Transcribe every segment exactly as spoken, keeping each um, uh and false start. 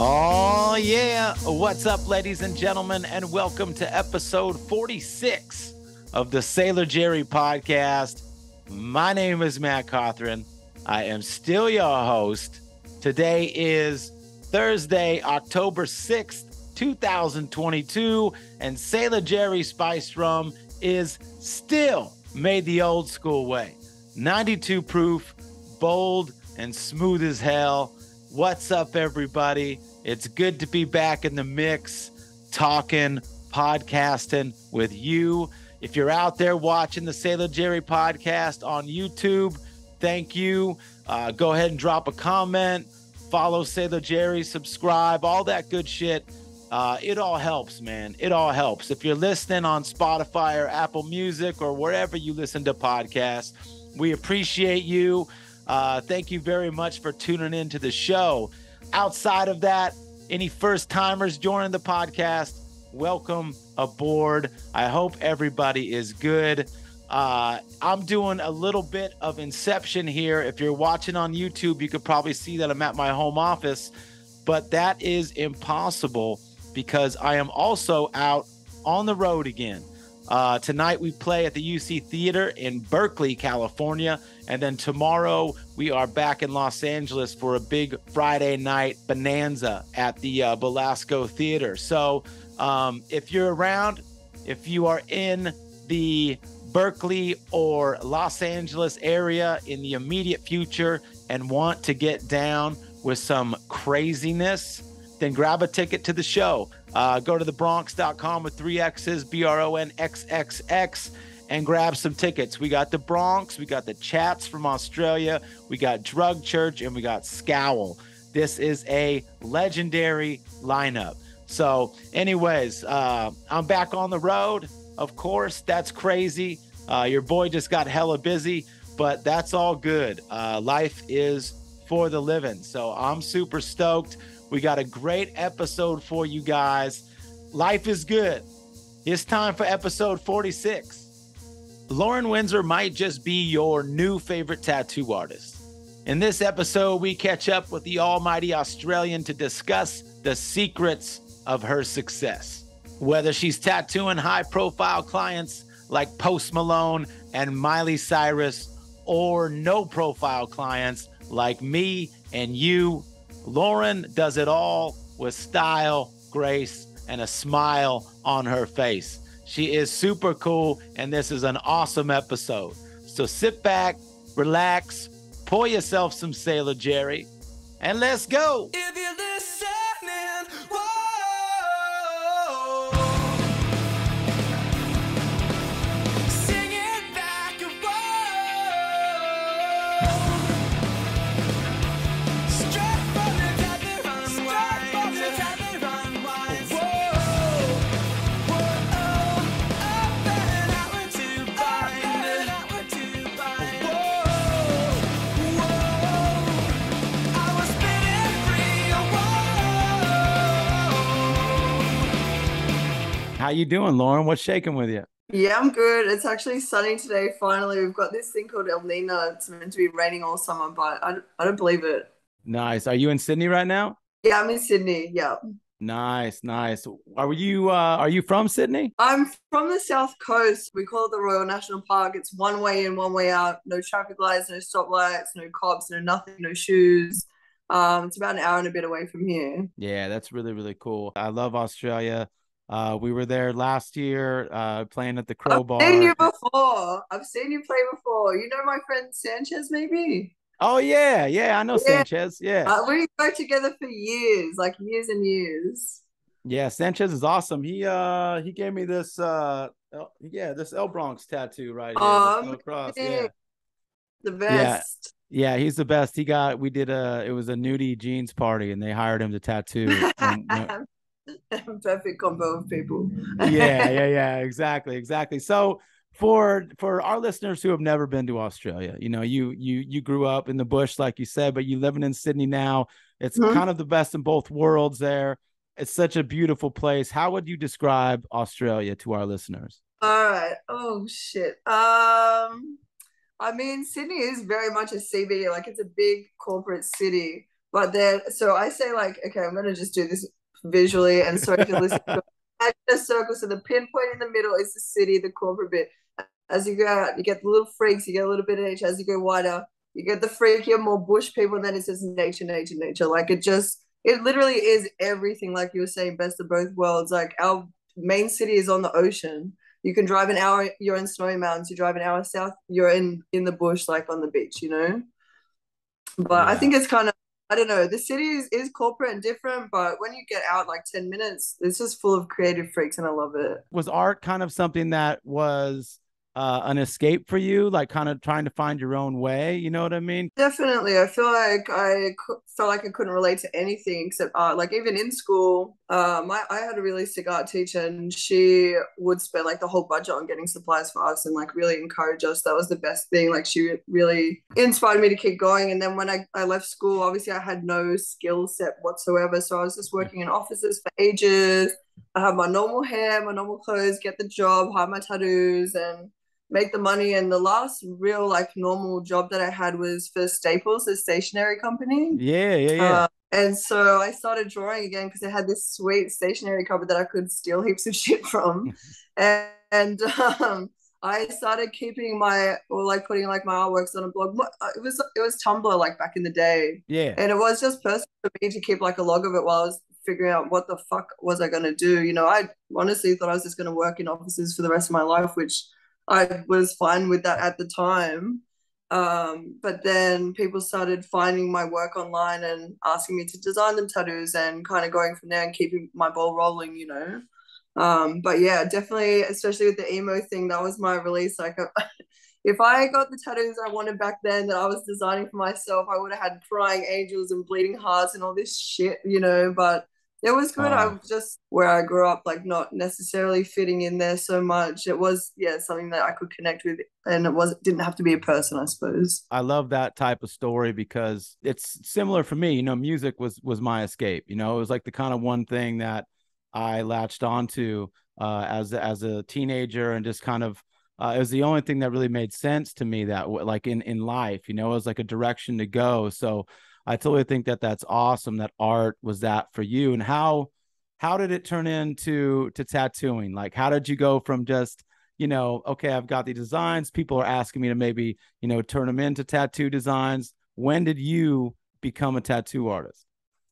Oh, yeah. What's up, ladies and gentlemen, and welcome to episode forty-six of the Sailor Jerry podcast. My name is Matt Cothran. I am still your host. Today is Thursday, October sixth, two thousand twenty-two, and Sailor Jerry Spiced Rum is still made the old school way. ninety-two proof, bold, and smooth as hell. What's up, everybody? It's good to be back in the mix, talking, podcasting with you. If you're out there watching the Sailor Jerry podcast on YouTube, thank you. Uh, go ahead and drop a comment, follow Sailor Jerry, subscribe, all that good shit. Uh, it all helps, man. It all helps. If you're listening on Spotify or Apple Music or wherever you listen to podcasts, we appreciate you. Uh, thank you very much for tuning in to the show. Outside of that, any first timers joining the podcast, welcome aboard. I hope everybody is good. Uh, I'm doing a little bit of inception here. If you're watching on YouTube, you could probably see that I'm at my home office, but that is impossible because I am also out on the road again. Uh, tonight we play at the U C Theater in Berkeley, California. And then tomorrow we are back in Los Angeles for a big Friday night bonanza at the uh, Belasco Theater. So um, if you're around, if you are in the Berkeley or Los Angeles area in the immediate future and want to get down with some craziness, then grab a ticket to the show. Uh, go to the bronx dot com with three X's, B R O N X X X, and grab some tickets. We got the Bronx, we got the Chats from Australia, we got Drug Church, and we got Scowl. This is a legendary lineup. So anyways, uh, I'm back on the road. Of course, that's crazy. Uh, your boy just got hella busy, but that's all good. Uh, life is for the living. So I'm super stoked. We got a great episode for you guys. Life is good. It's time for episode forty-six. Lauren Winzer might just be your new favorite tattoo artist. In this episode, we catch up with the almighty Australian to discuss the secrets of her success. Whether she's tattooing high-profile clients like Post Malone and Miley Cyrus, or no-profile clients like me and you, Lauren does it all with style, grace, and a smile on her face. She is super cool, and this is an awesome episode. So sit back, relax, pour yourself some Sailor Jerry, and let's go. If you're listening, whoa. Sing it back and How you doing, Lauren? What's shaking with you? Yeah, I'm good. It's actually sunny today. Finally, we've got this thing called El Nino. It's meant to be raining all summer, but I, I don't believe it. Nice. Are you in Sydney right now? Yeah, I'm in Sydney. Yeah. Nice, nice. Are you uh, are you from Sydney? I'm from the South Coast. We call it the Royal National Park. It's one way in, one way out. No traffic lights, no stoplights, no cops, no nothing, no shoes. Um, it's about an hour and a bit away from here. Yeah, that's really, really cool. I love Australia. Uh, we were there last year, uh, playing at the Crowbar. I've seen you before. I've seen you play before. You know my friend Sanchez, maybe? Oh, yeah. Yeah, I know yeah. Sanchez. Yeah. Uh, we worked together for years, like years and years. Yeah, Sanchez is awesome. He uh he gave me this uh yeah, this El Bronx tattoo right here. Um, across. Yeah. The best. Yeah. yeah, he's the best. He got we did a it was a nudie jeans party and they hired him to tattoo. And, you know, perfect combo of people. yeah, yeah, yeah, exactly, exactly. So for for our listeners who have never been to Australia, you know, you you you grew up in the bush, like you said, but you living in Sydney now. It's mm-hmm. kind of the best in both worlds there. It's such a beautiful place. How would you describe Australia to our listeners? All right. Oh shit. Um, I mean, Sydney is very much a C B D. Like, it's a big corporate city. But then, so I say like, okay, I'm gonna just do this visually, and so you can listen to it. A circle. So the pinpoint in the middle is the city, the corporate bit. As you go out, you get the little freaks, you get a little bit of each. As you go wider, you get the freakier, more bush people, and then it says nature, nature, nature. Like it just, it literally is everything. Like you were saying, best of both worlds. Like our main city is on the ocean. You can drive an hour, you're in snowy mountains. You drive an hour south, you're in in the bush, like on the beach. You know. But I Yeah. think it's kind of, I don't know, the city is, is corporate and different, but when you get out like ten minutes, it's just full of creative freaks and I love it. Was art kind of something that was uh, an escape for you, like kind of trying to find your own way? You know what I mean? Definitely. I feel like I felt like I couldn't relate to anything except art. Like even in school, um, I, I had a really sick art teacher and she would spend like the whole budget on getting supplies for us and like really encourage us. That was the best thing. Like she really inspired me to keep going. And then when I, I left school, obviously I had no skill set whatsoever. So I was just working in offices for ages. I had my normal hair, my normal clothes, get the job, hide my tattoos and make the money. And the last real like normal job that I had was for Staples, a stationery company. Yeah, yeah, yeah. Uh, and so I started drawing again because I had this sweet stationery cupboard that I could steal heaps of shit from. And, and um, I started keeping my, or like putting like my artworks on a blog. It was, it was Tumblr like back in the day. Yeah. And it was just personal for me to keep like a log of it while I was figuring out what the fuck was I going to do. You know, I honestly thought I was just going to work in offices for the rest of my life, which I was fine with that at the time. Um, but then people started finding my work online and asking me to design them tattoos and kind of going from there and keeping my ball rolling, you know. Um, but yeah, definitely, especially with the emo thing, that was my release. Like, if I got the tattoos I wanted back then that I was designing for myself, I would have had crying angels and bleeding hearts and all this shit, you know. But it was good. I Uh, was just where I grew up, like not necessarily fitting in there so much. It was, yeah, something that I could connect with, and it was didn't have to be a person, I suppose. I love that type of story because it's similar for me. You know, music was was my escape. You know, it was like the kind of one thing that I latched onto uh, as as a teenager, and just kind of uh, it was the only thing that really made sense to me that like in in life. You know, it was like a direction to go. So I totally think that that's awesome that art was that for you. And how how did it turn into to tattooing? Like, how did you go from just, you know, okay, I've got the designs, people are asking me to maybe, you know, turn them into tattoo designs. When did you become a tattoo artist?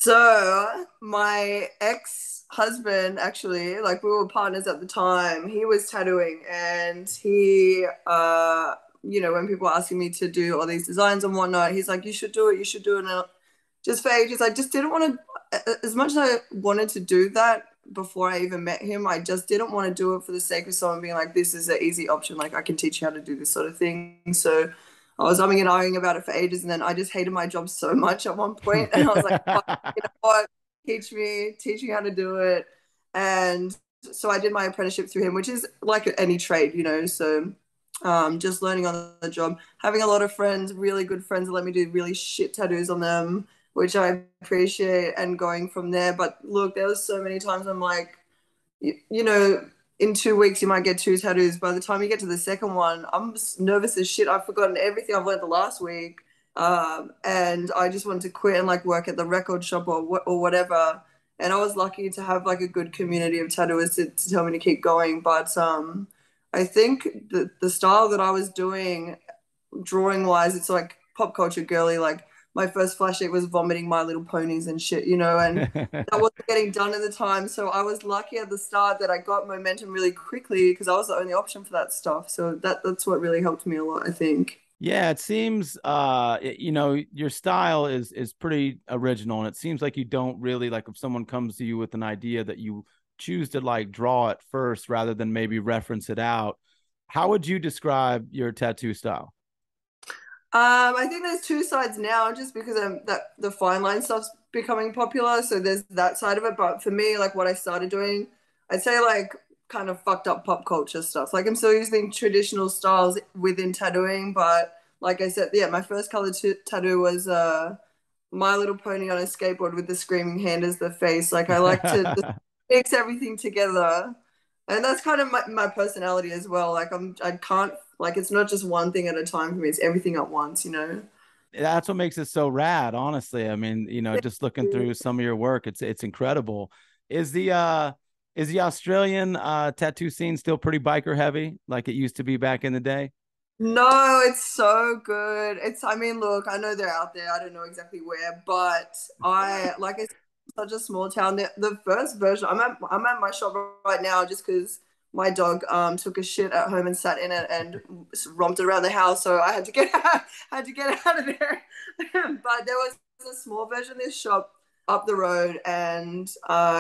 So my ex-husband, actually, like we were partners at the time, he was tattooing and he uh you know, when people were asking me to do all these designs and whatnot, he's like, you should do it, you should do it. And just for ages, I just didn't want to, as much as I wanted to do that before I even met him, I just didn't want to do it for the sake of someone being like, this is an easy option. Like, I can teach you how to do this sort of thing. So I was umming and ahhing about it for ages. And then I just hated my job so much at one point. And I was like, "Fuck, you know what? Teach me, teach me how to do it." And so I did my apprenticeship through him, which is like any trade, you know. So um, just learning on the job, having a lot of friends, really good friends that let me do really shit tattoos on them, which I appreciate, and going from there. But look, there was so many times I'm like, you, you know, in two weeks you might get two tattoos. By the time you get to the second one, I'm nervous as shit. I've forgotten everything I've learned the last week, um, and I just wanted to quit and like work at the record shop or wh- or whatever. And I was lucky to have like a good community of tattooers to, to tell me to keep going. But um, I think the the style that I was doing, drawing wise, it's like pop culture girly. Like my first flash date was vomiting My Little Ponies and shit, you know, and that wasn't getting done at the time. So I was lucky at the start that I got momentum really quickly because I was the only option for that stuff. So that that's what really helped me a lot, I think. Yeah, it seems uh it- you know, your style is is pretty original, and it seems like you don't really, like, if someone comes to you with an idea, that you choose to like draw it first rather than maybe reference it out. How would you describe your tattoo style? Um, I think there's two sides now, just because um, that the fine line stuff's becoming popular. So there's that side of it. But for me, like what I started doing, I'd say like kind of fucked up pop culture stuff. Like I'm still using traditional styles within tattooing, but like I said, yeah, my first color t tattoo was uh My Little Pony on a skateboard with the screaming hand as the face. Like I like to just mix everything together. And that's kind of my, my personality as well. Like I'm I can't, like it's not just one thing at a time for me, it's everything at once, you know. That's what makes it so rad, honestly. I mean, you know, just looking through some of your work, it's it's incredible. Is the uh is the Australian uh tattoo scene still pretty biker heavy like it used to be back in the day? No, it's so good. It's, I mean, look, I know they're out there. I don't know exactly where, but I, like I said, it's such a small town. The, the first version, I'm at, I'm at my shop right now just because my dog um took a shit at home and sat in it and romped around the house, so I had to get out, had to get out of there. But there was a small version of this shop up the road, and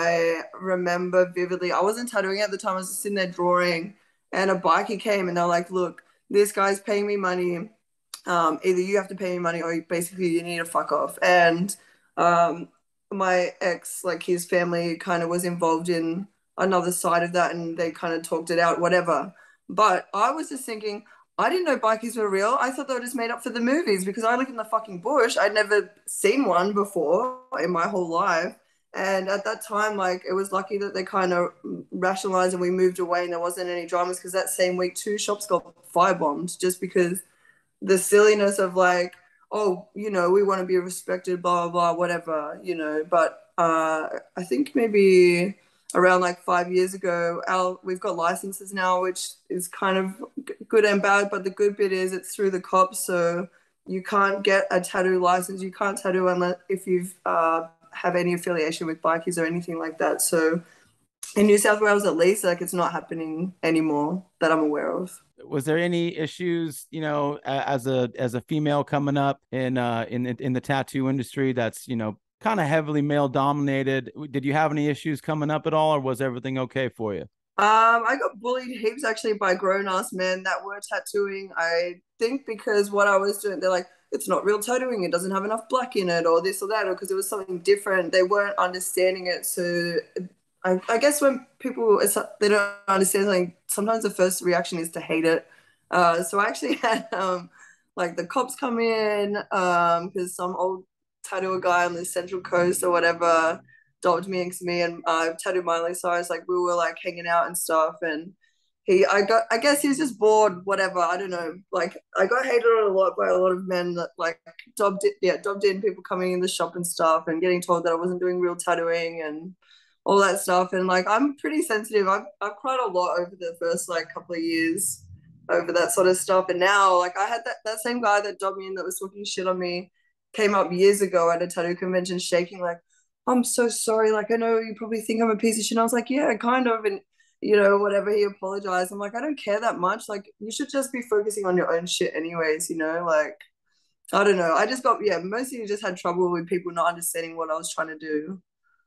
I remember vividly. I wasn't tattooing at the time. I was just sitting there drawing, and a bikie came, and they're like, "Look, this guy's paying me money. Um, either you have to pay me money or basically you need to fuck off." And um, my ex, like his family, kind of was involved in another side of that, and they kind of talked it out, whatever. But I was just thinking, I didn't know bikies were real. I thought they were just made up for the movies because I live in the fucking bush. I'd never seen one before in my whole life. And at that time, like, it was lucky that they kind of rationalized and we moved away and there wasn't any dramas, because that same week, two shops got firebombed just because the silliness of, like, oh, you know, we want to be respected, blah, blah, blah, whatever, you know. But uh, I think maybe around like five years ago, our we've got licenses now, which is kind of g- good and bad. But the good bit is it's through the cops, so you can't get a tattoo license. You can't tattoo unless if you've uh, have any affiliation with bikies or anything like that. So in New South Wales, at least, like, it's not happening anymore that I'm aware of. Was there any issues, you know, as a as a female coming up in uh in in the tattoo industry that's, you know, kind of heavily male dominated? Did you have any issues coming up at all, or was everything okay for you? Um, I got bullied heaps actually by grown ass men that were tattooing. I think because what I was doing, they're like, it's not real tattooing. It doesn't have enough black in it, or this or that, or because it was something different. They weren't understanding it. So I, I guess when people it's, they don't understand something, sometimes the first reaction is to hate it. Uh, so I actually had um, like the cops come in um, because some old tattooer guy on the Central Coast or whatever dobbed me into me and uh, tattooed Miley Cyrus. Like, we were like hanging out and stuff, and he, I got, I guess he was just bored, whatever. I don't know. Like, I got hated on a lot by a lot of men that like dobbed it, yeah, dobbed in people coming in the shop and stuff, and getting told that I wasn't doing real tattooing and all that stuff. And like, I'm pretty sensitive. I've I've cried a lot over the first like couple of years over that sort of stuff. And now, like, I had that that same guy that dobbed me in that was talking shit on me came up years ago at a tattoo convention, shaking like, I'm so sorry. Like, I know you probably think I'm a piece of shit. And I was like, yeah, kind of. And, you know, whatever. He apologized. I'm like, I don't care that much. Like, you should just be focusing on your own shit, anyways, you know? Like, I don't know. I just got, yeah, mostly just had trouble with people not understanding what I was trying to do.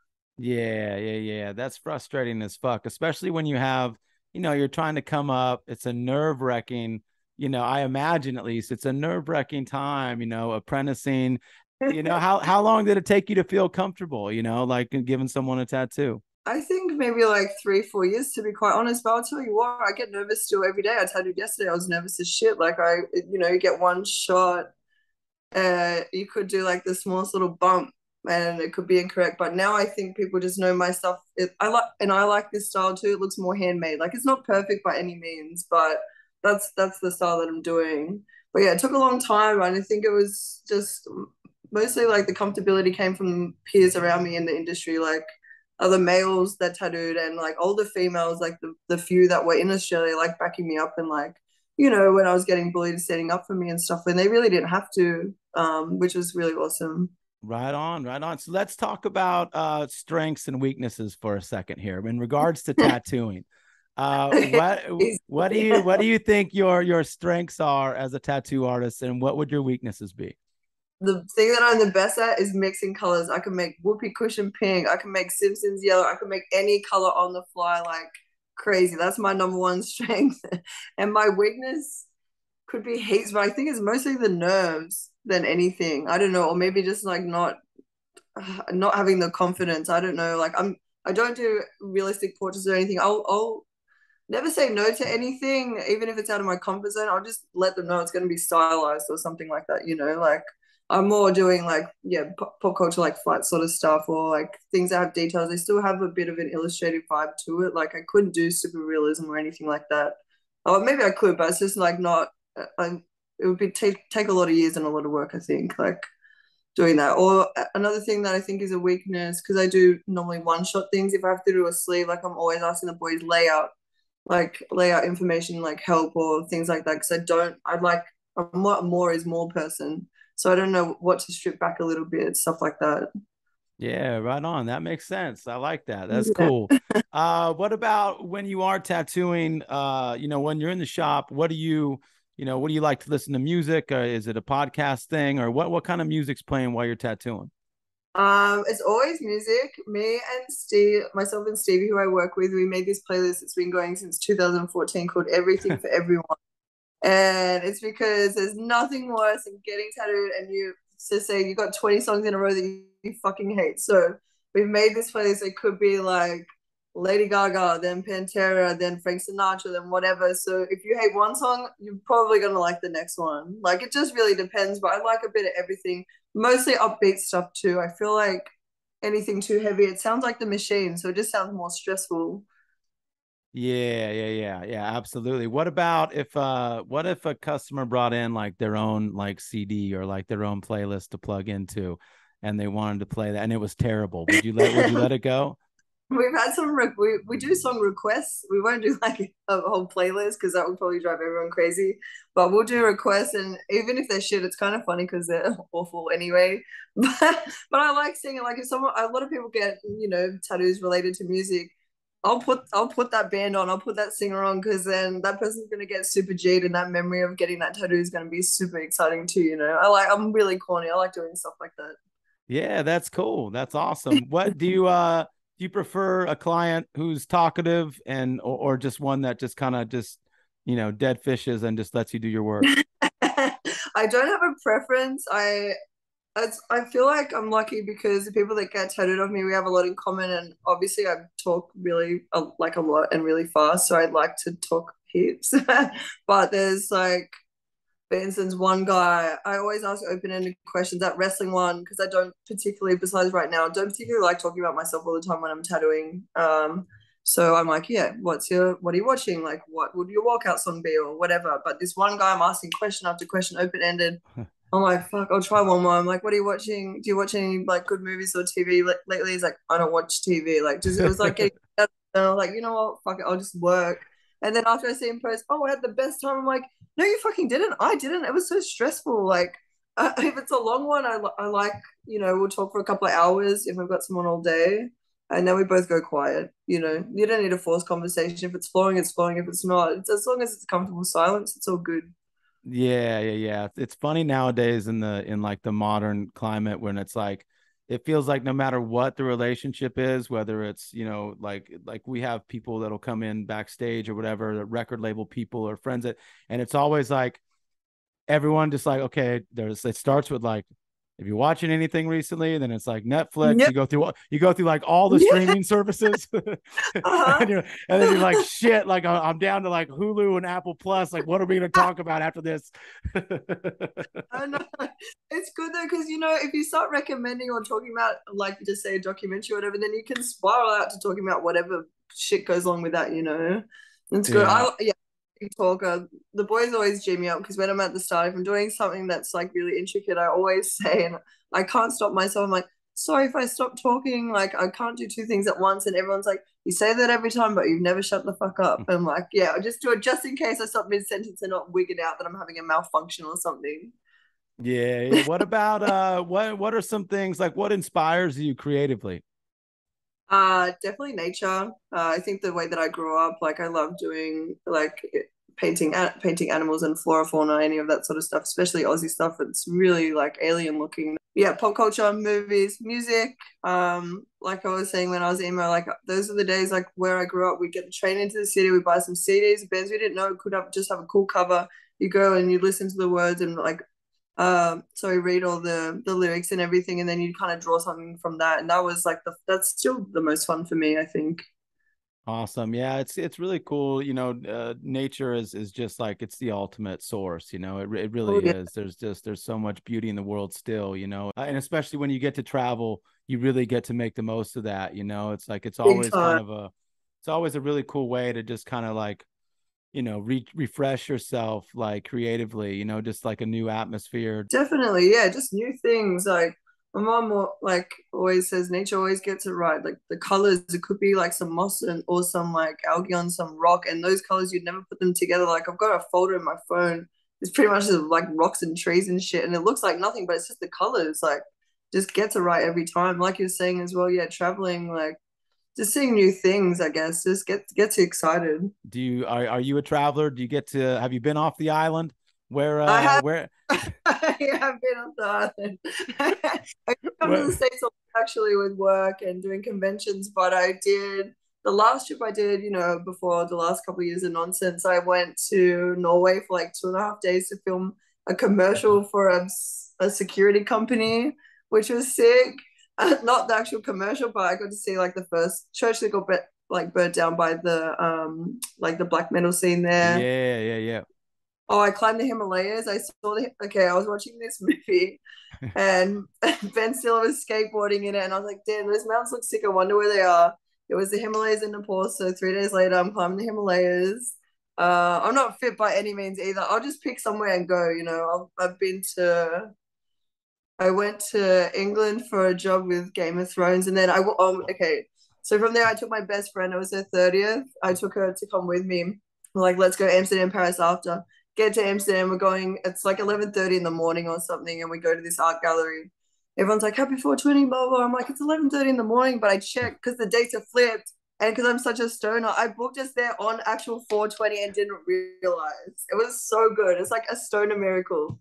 Yeah, yeah, yeah. That's frustrating as fuck, especially when you have, you know, you're trying to come up. It's a nerve-wracking, you know, I imagine at least it's a nerve-wracking time, you know, apprenticing. You know, how how long did it take you to feel comfortable, you know, like giving someone a tattoo? I think maybe like three, four years to be quite honest. But I'll tell you what, I get nervous still every day. I tattooed yesterday. I was nervous as shit. Like, I, you know, you get one shot, uh, you could do like the smallest little bump and it could be incorrect. But now I think people just know my stuff. It, I like, and I like this style too. It looks more handmade. Like, it's not perfect by any means, but that's that's the style that I'm doing. But yeah, it took a long time, and I think it was just mostly like the comfortability came from peers around me in the industry, like other males that tattooed and like older females, like the, the few that were in Australia, like backing me up and like, you know, when I was getting bullied, standing up for me and stuff, when they really didn't have to, um, which was really awesome. Right on, right on. So let's talk about uh strengths and weaknesses for a second here in regards to tattooing. Uh what what do you what do you think your your strengths are as a tattoo artist, and what would your weaknesses be? The thing that I'm the best at is mixing colors. I can make whoopee cushion pink. I can make Simpsons yellow. I can make any color on the fly like crazy. That's my number one strength. And my weakness could be heaps, but I think it's mostly the nerves than anything. I don't know, or maybe just like not uh, not having the confidence. I don't know. Like, I'm I don't do realistic portraits or anything. I'll I'll never say no to anything, even if it's out of my comfort zone. I'll just let them know it's going to be stylized or something like that, you know, like I'm more doing like, yeah, pop, pop culture, like flight sort of stuff, or like things that have details. They still have a bit of an illustrative vibe to it. Like, I couldn't do super realism or anything like that. Or maybe I could, but it's just like not, I, it would be take take a lot of years and a lot of work, I think, like doing that. Or another thing that I think is a weakness, because I do normally one shot things. If I have to do a sleeve, like I'm always asking the boys layout, like layout information, like help or things like that. Because I don't, I like I'm not a more is more person, so I don't know what to strip back a little bit, stuff like that. Yeah, right on. That makes sense. I like that. That's Yeah. cool. Uh, what about when you are tattooing? Uh, you know, when you're in the shop, what do you, you know, what do you like to listen to music? Or is it a podcast thing, or what? What kind of music's playing while you're tattooing? Um, it's always music. Me and Steve, myself and Stevie, who I work with, we made this playlist that's been going since two thousand fourteen called Everything for Everyone. And it's because there's nothing worse than getting tattooed and you to say you got twenty songs in a row that you, you fucking hate. So we've made this playlist. It could be like Lady Gaga, then Pantera, then Frank Sinatra, then whatever. So if you hate one song, you're probably gonna like the next one. Like it just really depends. But I like a bit of everything, mostly upbeat stuff too. I feel like anything too heavy, it sounds like the machine, so it just sounds more stressful. Yeah, yeah, yeah, yeah, absolutely. What about if uh what if a customer brought in like their own like C D or like their own playlist to plug into and they wanted to play that and it was terrible? Would you let would you let it go? We've had some re- we we do song requests. We won't do like a whole playlist because that would probably drive everyone crazy. But we'll do requests, and even if they're shit, it's kind of funny because they're awful anyway. But but I like singing. Like if someone, a lot of people get you know tattoos related to music. I'll put I'll put that band on. I'll put that singer on because then that person's gonna get super G'd, and that memory of getting that tattoo is gonna be super exciting too. You know, I like I'm really corny. I like doing stuff like that. Yeah, that's cool. That's awesome. What do you uh do you prefer a client who's talkative and or, or just one that just kind of just you know dead fishes and just lets you do your work? I don't have a preference. I It's, I feel like I'm lucky because the people that get tattooed of me, we have a lot in common, and obviously I talk really uh, like a lot and really fast, so I'd like to talk heaps. But there's like, for instance, one guy I always ask open-ended questions. That wrestling one, because I don't particularly, besides right now, don't particularly like talking about myself all the time when I'm tattooing. Um, so I'm like, yeah, what's your, what are you watching? Like, what would your walkout song be, or whatever? But this one guy, I'm asking question after question, open-ended. I'm like, fuck, I'll try one more. I'm like, what are you watching? Do you watch any like good movies or T V lately? He's like, I don't watch T V. Like, just it was like getting, and I was like, you know what? Fuck it, I'll just work. And then after I see him post, oh, I had the best time. I'm like, no, you fucking didn't. I didn't. It was so stressful. Like, uh, if it's a long one, I, I like, you know, we'll talk for a couple of hours if I've got someone all day. And then we both go quiet. You know, you don't need a forced conversation. If it's flowing, it's flowing. If it's not, it's as long as it's comfortable silence, it's all good. Yeah, yeah, yeah. It's funny nowadays in the in like the modern climate when it's like it feels like no matter what the relationship is, whether it's, you know, like like we have people that'll come in backstage or whatever, the record label people or friends that, and it's always like everyone just like, okay, there's it starts with like if you're watching anything recently, then it's like Netflix. You Yep. go through you go through like all the Yeah. streaming services, Uh-huh. and you're and then you're like shit. Like I'm down to like Hulu and Apple Plus. Like what are we gonna talk about after this? I know. It's good though, because you know, if you start recommending or talking about, like, just say a documentary or whatever, then you can spiral out to talking about whatever shit goes along with that, you know. It's good. Yeah. I yeah, talker. The boys always G me up because when I'm at the start, if I'm doing something that's like really intricate, I always say, and I can't stop myself. I'm like, sorry if I stop talking. Like, I can't do two things at once. And everyone's like, you say that every time, but you've never shut the fuck up. And I'm like, yeah, I'll just do it just in case I stop mid sentence and not wig it out that I'm having a malfunction or something. Yeah, yeah. What about uh what what are some things like what inspires you creatively? Uh, definitely nature. Uh, I think the way that I grew up, like I love doing like painting, painting animals and flora, fauna, any of that sort of stuff, especially Aussie stuff. It's really like alien looking. Yeah, pop culture, movies, music. Um, like I was saying when I was emo, like those are the days like where I grew up. We get the train into the city, we buy some C Ds, bands we didn't know could have just have a cool cover. You go and you listen to the words and like um so I read all the the lyrics and everything, and then you kind of draw something from that, and that was like the that's still the most fun for me, I think. Awesome. Yeah, it's it's really cool. You know, uh, nature is is just like it's the ultimate source. You know, it it Oh really yeah, is. There's just there's so much beauty in the world still. You know, uh, and especially when you get to travel, you really get to make the most of that. You know, it's like it's big always kind time. of a it's always a really cool way to just kind of like you know, re- refresh yourself like creatively, you know, just like a new atmosphere. Definitely, yeah, just new things. Like my mom, like always says, nature always gets it right. Like the colors, it could be like some moss and or some like algae on some rock, and those colors you'd never put them together. Like I've got a folder in my phone. It's pretty much just like rocks and trees and shit, and it looks like nothing, but it's just the colors. Like just gets it right every time. Like you're saying as well, yeah, traveling, like just seeing new things. I guess just get gets you excited. Do you are are you a traveler? Do you get to have you been off the island? Where I uh have where I have been on the island. I come to where the States actually with work and doing conventions, but I did the last trip I did, you know, before the last couple of years of nonsense, I went to Norway for like two and a half days to film a commercial for a, a security company, which was sick. Uh, not the actual commercial, but I got to see like the first church that got like burnt down by the um like the black metal scene there. yeah, yeah, yeah. Oh, I climbed the Himalayas. I saw the okay. I was watching this movie, and Ben Stiller was skateboarding in it, and I was like, "Damn, those mountains look sick. I wonder where they are." It was the Himalayas in Nepal. So three days later, I'm climbing the Himalayas. Uh, I'm not fit by any means either. I'll just pick somewhere and go. You know, I've, I've been to. I went to England for a job with Game of Thrones, and then I um okay. So from there, I took my best friend. It was her thirtieth. I took her to come with me. We're like, let's go Amsterdam, Paris after. Get to Amsterdam. We're going. It's like eleven thirty in the morning or something, and we go to this art gallery. Everyone's like, happy four twenty, blah, blah. I'm like, it's eleven thirty in the morning, but I checked because the dates are flipped. And because I'm such a stoner, I booked us there on actual four twenty and didn't realize. It was so good. It's like a stoner miracle.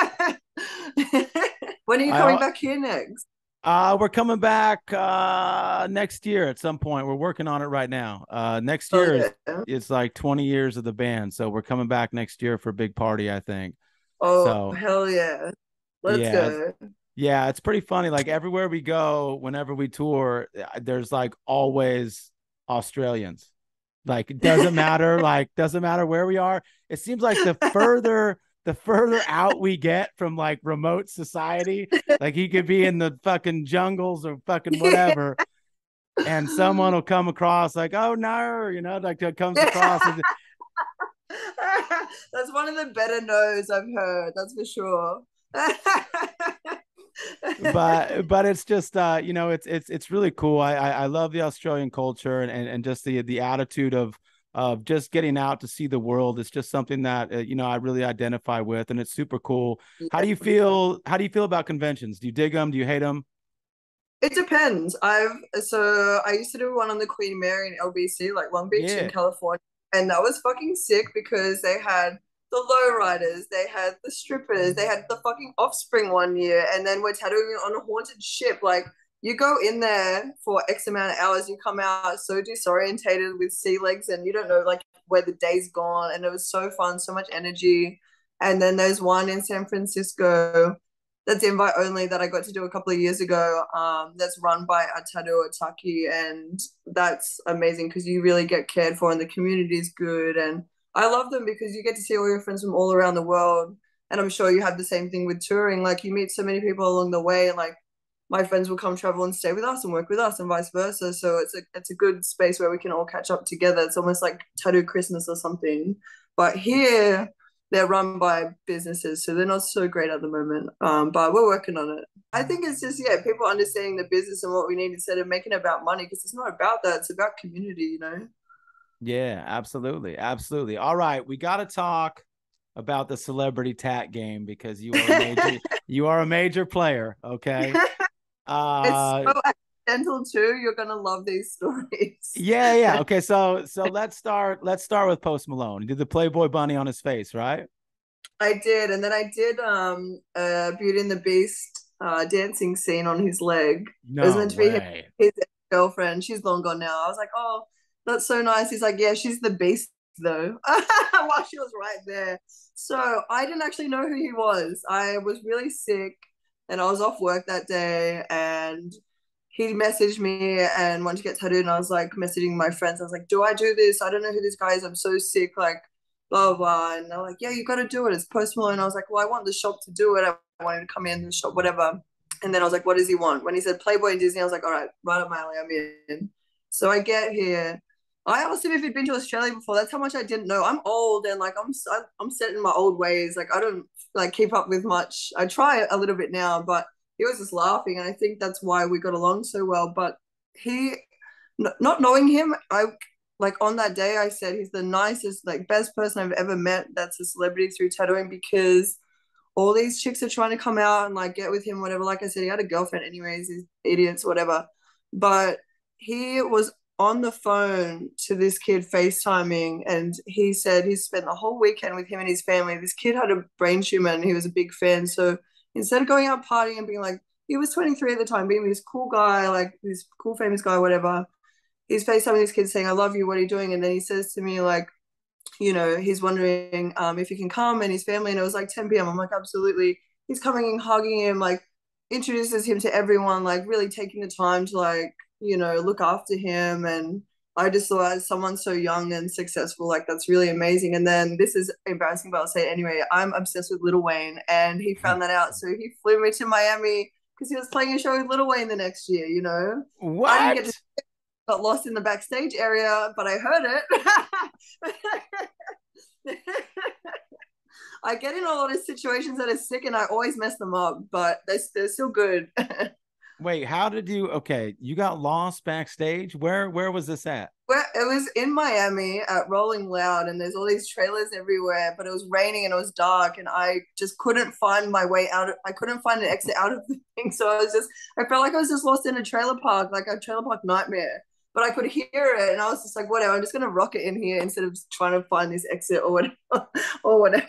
When are you coming I back here next? uh we're coming back uh next year at some point. We're working on it right now. Uh next Oh, year is yeah. it's like twenty years of the band. So we're coming back next year for a big party, I think. Oh, So hell yeah. Let's yeah, go. yeah, it's pretty funny. Like everywhere we go, whenever we tour, there's like always Australians. Like it doesn't matter, like doesn't matter where we are. It seems like the further the further out we get from like remote society, like he could be in the fucking jungles or fucking whatever, and someone will come across like, oh no, you know, like that comes across and That's one of the better no's I've heard. That's for sure. but but it's just uh you know it's it's it's really cool. I I, I love the Australian culture and, and and just the the attitude of of just getting out to see the world. It's just something that uh, you know I really identify with, and it's super cool. How do you feel? How do you feel about conventions? Do you dig them? Do you hate them? It depends. I've so I used to do one on the Queen Mary in L B C, like Long Beach in Yeah. California, and that was fucking sick because they had the lowriders, they had the strippers, they had the fucking Offspring one year, and then we're tattooing on a haunted ship. Like you go in there for X amount of hours, you come out so disorientated with sea legs, and you don't know like where the day's gone. And it was so fun, so much energy. And then there's one in San Francisco that's invite only that I got to do a couple of years ago. Um, that's run by Ataru Ataki, and that's amazing because you really get cared for, and the community is good. And I love them because you get to see all your friends from all around the world. And I'm sure you have the same thing with touring. Like you meet so many people along the way, and like my friends will come travel and stay with us and work with us, and vice versa. So it's a it's a good space where we can all catch up together. It's almost like Tattoo Christmas or something. But here they're run by businesses, so they're not so great at the moment. Um, but we're working on it. I think it's just yeah, people understanding the business and what we need instead of making it about money, because it's not about that. It's about community, you know. Yeah, absolutely. Absolutely. All right. We got to talk about the celebrity tat game because you are a major you are a major player, okay? It's Uh so accidental too. You're gonna love these stories. yeah, yeah. Okay, so so let's start let's start with Post Malone. He did the Playboy bunny on his face, right? I did, and then I did um uh Beauty and the Beast uh dancing scene on his leg. It was No meant to be him, way. his girlfriend. She's long gone now. I was like, oh, that's so nice. He's like, yeah, she's the Beast though. While she was right there. So I didn't actually know who he was. I was really sick, and I was off work that day, and he messaged me and wanted to get tattooed, and I was like messaging my friends. I was like, do I do this? I don't know who this guy is. I'm so sick. Like blah, blah. And they're like, yeah, you got to do it. It's Post Malone. And I was like, well, I want the shop to do it. I wanted to come in the shop, whatever. And then I was like, what does he want? When he said Playboy and Disney, I was like, all right, right up my alley, I'm in. So I get here I asked him if he'd been to Australia before. That's how much I didn't know. I'm old and like I'm I'm set in my old ways. Like I don't like keep up with much. I try a little bit now, but he was just laughing, and I think that's why we got along so well. But he, not knowing him, I like on that day I said he's the nicest, like best person I've ever met. That's a celebrity through tattooing because all these chicks are trying to come out and like get with him, whatever. Like I said, he had a girlfriend anyways, these idiots, whatever. But he was on the phone to this kid FaceTiming, and he said he spent the whole weekend with him and his family. This kid had a brain tumor and he was a big fan. So instead of going out partying and being like, he was twenty-three at the time, being this cool guy, like this cool famous guy, whatever, he's FaceTiming this kid saying, I love you, what are you doing? And then he says to me, like, you know, he's wondering um, if he can come and his family. And it was like ten p.m. I'm like, absolutely. He's coming and hugging him, like introduces him to everyone, like really taking the time to like, you know, look after him. And I just thought as someone so young and successful, like that's really amazing. And then this is embarrassing, but I'll say it anyway. I'm obsessed with Lil Wayne and he found that out. So he flew me to Miami because he was playing a show with Lil Wayne the next year, you know. What? I didn't get to got lost in the backstage area, but I heard it. I get in a lot of situations that are sick and I always mess them up, but they, they're still good. Wait, how did you, okay, you got lost backstage? Where where was this at? Well, it was in Miami at Rolling Loud, and there's all these trailers everywhere, but it was raining and it was dark, and I just couldn't find my way out. Of, I couldn't find an exit out of the thing, so I was just, I felt like I was just lost in a trailer park, like a trailer park nightmare. But I could hear it, and I was just like, whatever, I'm just gonna rock it in here instead of trying to find this exit or whatever, or whatever.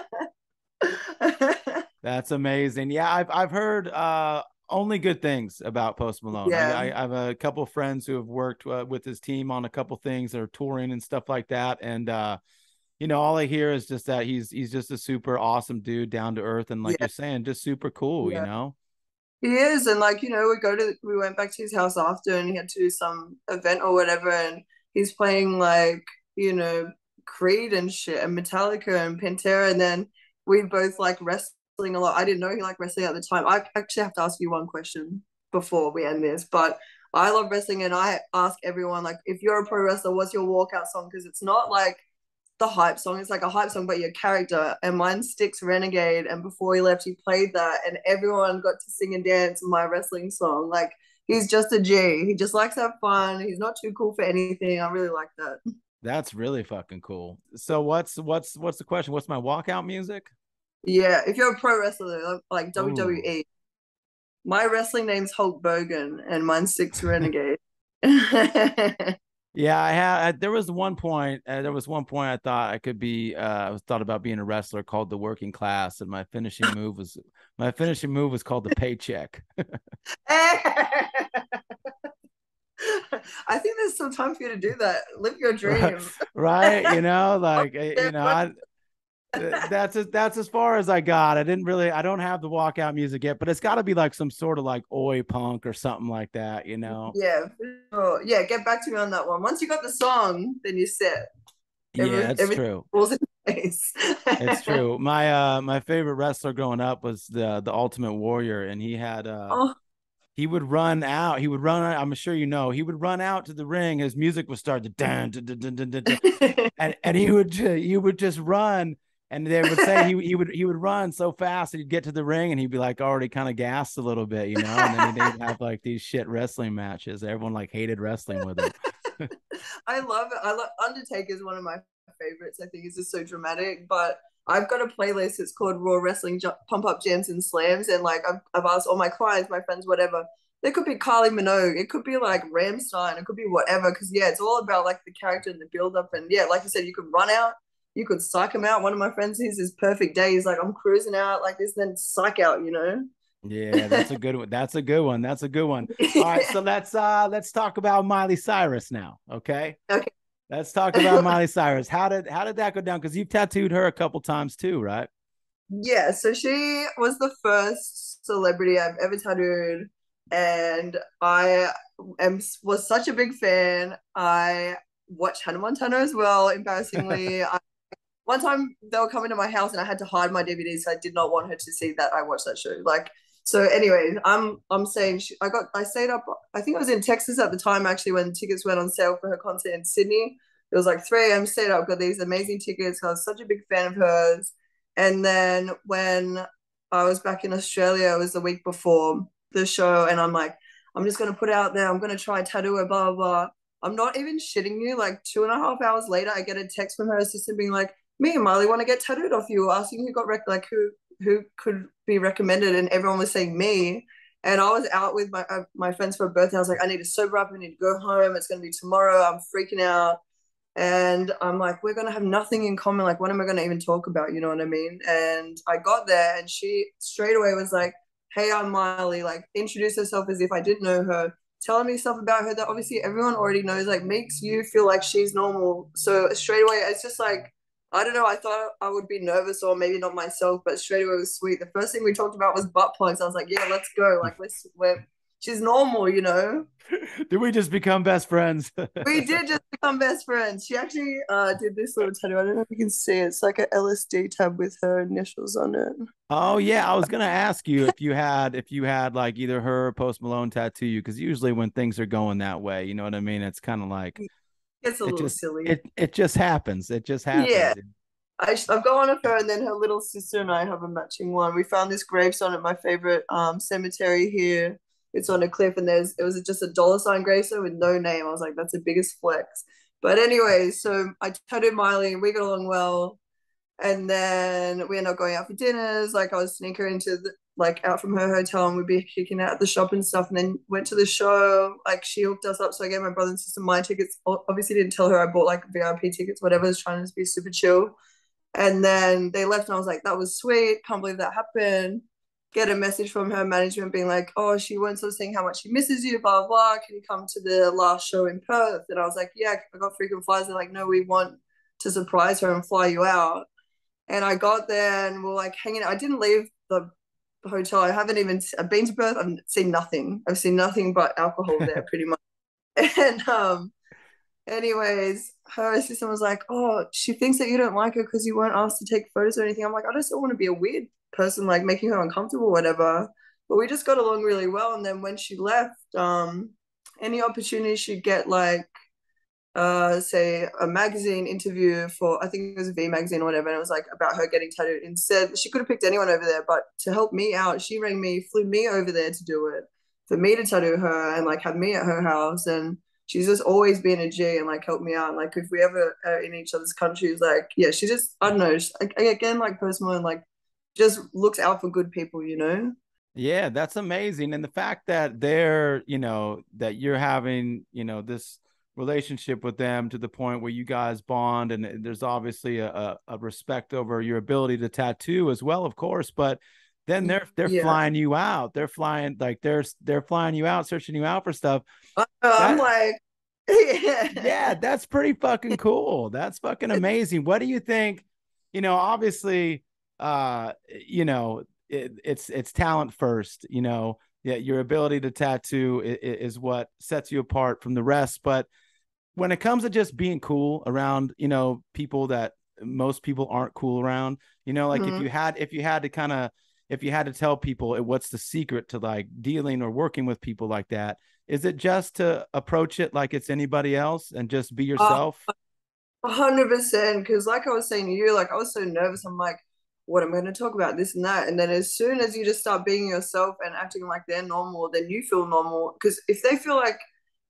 That's amazing. Yeah, I've I've heard uh only good things about Post Malone. Yeah. I, I have a couple of friends who have worked uh, with his team on a couple things, or touring and stuff like that. And uh, you know, all I hear is just that he's he's just a super awesome dude, down to earth, and like Yeah. you're saying, just super cool. Yeah. You know. He is, and like you know, we go to we went back to his house after, and he had to do some event or whatever, and he's playing like you know Creed and shit, and Metallica and Pantera, and then we both like wrestling a lot. I didn't know he liked wrestling at the time. I actually have to ask you one question before we end this, but I love wrestling, and I ask everyone like, if you're a pro wrestler, what's your walkout song? Because it's not like the hype song. It's like a hype song, but your character. And mine sticks Renegade. And before he left, he played that, and everyone got to sing and dance my wrestling song. Like he's just a G. He just likes to have fun. He's not too cool for anything. I really like that. That's really fucking cool. So what's what's what's the question? What's my walkout music? Yeah, if you're a pro wrestler like W W E, Ooh. my wrestling name's Hulk Hogan, and mine sticks Renegade. Yeah, I had. There was one point. Uh, there was one point I thought I could be. Uh, I was thought about being a wrestler called the Working Class, and my finishing move was my finishing move was called the Paycheck. I think there's some time for you to do that. Live your dream, right? You know, like you know, I, that's as that's as far as I got. I didn't really. I don't have the walkout music yet, but it's got to be like some sort of like oi punk or something like that. You know? Yeah, sure. Yeah, get back to me on that one. Once you got the song, then you set. Every, yeah, it's true. Falls in place. It's true. My uh my favorite wrestler growing up was the the Ultimate Warrior, and he had uh oh. he would run out. He would run. I'm sure you know. He would run out to the ring. His music would start to dun, dun, dun, dun, dun, dun, dun. and and he would he would just run. And they would say he he would he would run so fast that he'd get to the ring and he'd be like already kind of gassed a little bit, you know. And then he'd have like these shit wrestling matches. Everyone like hated wrestling with him. I love it. I love Undertaker is one of my favorites. I think it's just so dramatic. But I've got a playlist. It's called Raw Wrestling Pump Up Jams and Slams. And like I've I've asked all my clients, my friends, whatever. There could be Kylie Minogue. It could be like Ramstein. It could be whatever. Because yeah, it's all about like the character and the build up. And yeah, like you said, you could run out. You could psych him out. One of my friends, he's his perfect day. He's like, I'm cruising out like this, then psych out, you know? Yeah, that's a good one. That's a good one. That's a good one. All right, so let's uh let's talk about Miley Cyrus now. Okay. Okay. Let's talk about Miley Cyrus. How did how did that go down? Because you've tattooed her a couple times too, right? Yeah, so she was the first celebrity I've ever tattooed, and I am was such a big fan. I watched Hannah Montana as well, embarrassingly. I, one time they were coming to my house and I had to hide my D V Ds, so I did not want her to see that I watched that show. Like, So, anyways, I'm I'm saying she, I got I stayed up. I think I was in Texas at the time actually when tickets went on sale for her concert in Sydney. It was like three a m. Stayed up, got these amazing tickets. I was such a big fan of hers. And then when I was back in Australia, it was the week before the show, and I'm like, I'm just gonna put it out there. I'm gonna try tattoo her, blah blah blah. I'm not even shitting you. Like two and a half hours later, I get a text from her assistant being like, "Me and Miley want to get tattooed off you," asking who got rec- like who who could be recommended, and everyone was saying me. And I was out with my uh, my friends for a birthday. I was like, I need to sober up. I need to go home. It's gonna be tomorrow. I'm freaking out. And I'm like, we're gonna have nothing in common. Like, what am I gonna even talk about? You know what I mean? And I got there, and she straight away was like, "Hey, I'm Miley." Like, introduced herself as if I didn't know her, telling me stuff about her that obviously everyone already knows. Like, makes you feel like she's normal. So straight away, it's just like, I don't know. I thought I would be nervous or maybe not myself, but straight away it was sweet. The first thing we talked about was butt plugs. I was like, yeah, let's go. Like, let's. We're she's normal, you know. Did we just become best friends? We did just become best friends. She actually uh, did this little tattoo. I don't know if you can see it. It's like a L S D tab with her initials on it. Oh yeah, I was gonna ask you if you had if you had like either her or Post Malone tattoo you, because usually when things are going that way, you know what I mean? It's kind of like It's a it little just silly. it it just happens. It just Yeah. happens. I, I've got one of her, and then her little sister and I have a matching one. We found this gravestone at my favorite um, cemetery here. It's on a cliff, and there's it was just a dollar sign gravestone with no name. I was like, that's the biggest flex. But anyway, so I tattooed Miley, and we got along well. And then we ended up going out for dinners. Like I was sneaking into the, like out from her hotel, and we'd be kicking out at the shop and stuff. And then went to the show. Like she hooked us up, so I gave my brother and sister my tickets. Obviously, didn't tell her I bought like V I P tickets, whatever. I was trying to be super chill. And then they left, and I was like, that was sweet. Can't believe that happened. Get a message from her management being like, oh, she won't stop saying how much she misses you, blah, blah, blah. Can you come to the last show in Perth? And I was like, yeah, I got freaking flies. They're like, no, we want to surprise her and fly you out. And I got there, and we're like hanging out. I didn't leave the hotel. I haven't even I've been to Perth. I've seen nothing. I've seen nothing but alcohol there pretty much. And um, anyways, her assistant was like, "Oh, she thinks that you don't like her because you weren't asked to take photos or anything." I'm like, I just don't want to be a weird person, like making her uncomfortable, or whatever. But we just got along really well. And then when she left, um, any opportunity she'd get, like, uh, say a magazine interview for, I think it was a V magazine or whatever, and it was like about her getting tattooed. Instead, she could have picked anyone over there, but to help me out, she rang me, flew me over there to do it, for me to tattoo her and like have me at her house. And she's just always been a G and like helped me out. And like if we ever are in each other's countries, like yeah, she just I don't know, she, again like personal and like just looks out for good people, you know. Yeah, that's amazing. And the fact that they're, you know, that you're having, you know, this relationship with them to the point where you guys bond, and there's obviously a, a, a respect over your ability to tattoo as well, of course, but then they're they're Yeah, flying you out. They're flying like they're they're flying you out, searching you out for stuff. I'm That like yeah. yeah, that's pretty fucking cool. That's fucking amazing. What do you think? You know, obviously, uh, you know, it, it's it's talent first. You know, yeah, your ability to tattoo is, is what sets you apart from the rest. But when it comes to just being cool around, you know, people that most people aren't cool around, you know, like if Mhm. you had if you had to kind of if you had to tell people what's the secret to like dealing or working with people like that, is it just to approach it like it's anybody else and just be Uh, yourself? A hundred percent. Because, like I was saying to you, like I was so nervous. I'm like, what am I going to talk about? This and that. And then as soon as you just start being yourself and acting like they're normal, then you feel normal. Because if they feel like,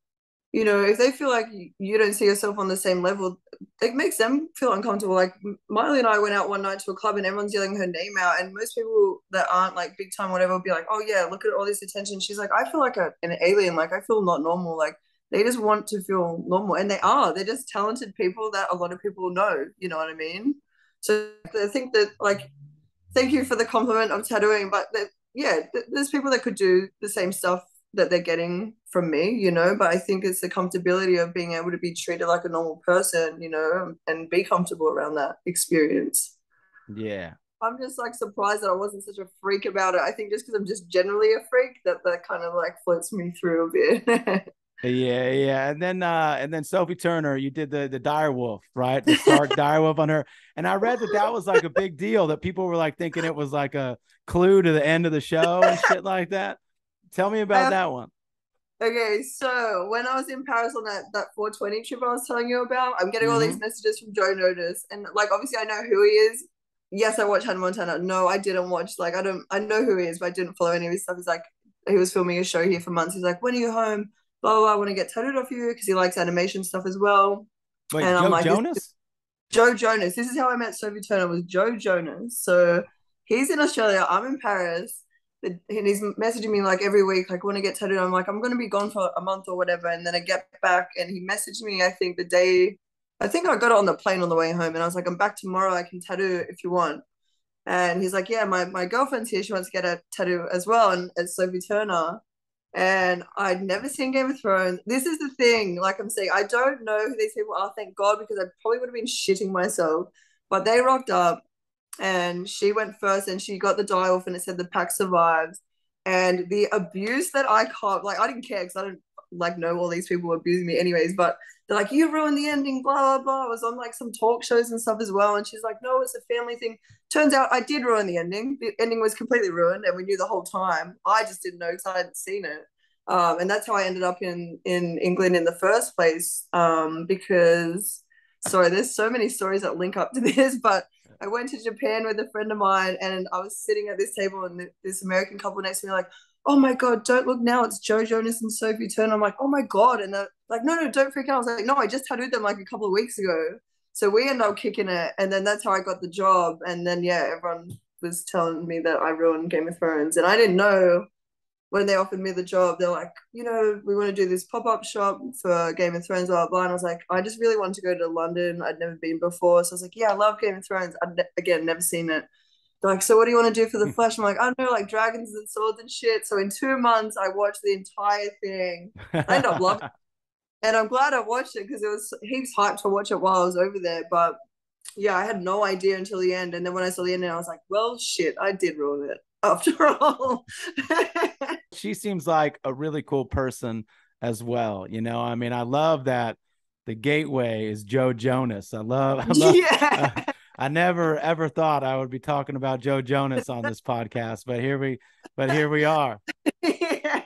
you know, if they feel like you don't see yourself on the same level, it makes them feel uncomfortable. Like Miley and I went out one night to a club, and everyone's yelling her name out, and most people that aren't like big time whatever will be like, oh yeah, look at all this attention. She's like, I feel like a, an alien. Like I feel not normal. Like they just want to feel normal, and they are. They're just talented people that a lot of people know. You know what I mean? So I think that, like, thank you for the compliment of tattooing, but that, yeah, th- there's people that could do the same stuff that they're getting from me, you know, but I think it's the comfortability of being able to be treated like a normal person, you know, and be comfortable around that experience. Yeah. I'm just like surprised that I wasn't such a freak about it. I think just because I'm just generally a freak, that that kind of like floats me through a bit. Yeah, yeah. And then uh and then Sophie Turner, you did the the dire wolf, right? The Stark dire wolf on her. And I read that that was like a big deal, that people were like thinking it was like a clue to the end of the show and shit like that. Tell me I about have, that one. okay, so when I was in Paris on that that four twenty trip I was telling you about, I'm getting all these Hmm. messages from Joe Notice, and like obviously I know who he is. Yes, I watch Hannah Montana. No, I didn't watch. Like I don't. I know who he is, but I didn't follow any of his stuff. He's like he was filming a show here for months. He's like, when are you home? Blah blah. blah I want to get tattooed off you because he likes animation stuff as well. Wait, And I'm Joe like, this Jonas? Joe Jonas. This is how I met Sophie Turner, was Joe Jonas. So he's in Australia. I'm in Paris. And he's messaging me like every week, like, want to get tattooed. I'm like, I'm going to be gone for a month or whatever. And then I get back and he messaged me, I think the day, I think I got it on the plane on the way home. And I was like, I'm back tomorrow. I can tattoo if you want. And he's like, yeah, my, my girlfriend's here. She wants to get a tattoo as well. And it's Sophie Turner. And I'd never seen Game of Thrones. This is the thing, like I'm saying, I don't know who these people are, thank God, because I probably would have been shitting myself. But they rocked up and she went first and she got the die off and it said the pack survives. And the abuse that I caught, like I didn't care because I don't like know all these people abusing me anyways, but they're like, you ruined the ending, blah, blah, blah. I was on like some talk shows and stuff as well. And she's like, no, it's a family thing. Turns out I did ruin the ending. The ending was completely ruined and we knew the whole time. I just didn't know because I hadn't seen it. Um, and that's how I ended up in in England in the first place. Um, because sorry, there's so many stories that link up to this, but I went to Japan with a friend of mine, and I was sitting at this table, and this American couple next to me, like, "Oh my god, don't look now! It's Joe Jonas and Sophie Turner." I'm like, "Oh my god!" And they're like, "No, no, don't freak out." I was like, "No, I just tattooed them like a couple of weeks ago." So we ended up kicking it, and then that's how I got the job. And then yeah, everyone was telling me that I ruined Game of Thrones, and I didn't know when they offered me the job. They're like, you know, we want to do this pop up shop for Game of Thrones, blah, blah, blah. And I was like, I just really wanted to go to London. I'd never been before. So I was like, yeah, I love Game of Thrones. I'd, ne- again, never seen it. They're like, so what do you want to do for the flesh? I'm like, I don't know, like dragons and swords and shit. So in two months, I watched the entire thing. I ended up loving it. And I'm glad I watched it because it was heaps hyped to watch it while I was over there. But yeah, I had no idea until the end. And then when I saw the ending, I was like, well, shit, I did ruin it after all. She seems like a really cool person as well. You know, I mean, I love that the gateway is Joe Jonas. I love, I love, uh, Yeah. I never ever thought I would be talking about Joe Jonas on this podcast, but here we, but here we are. Yeah.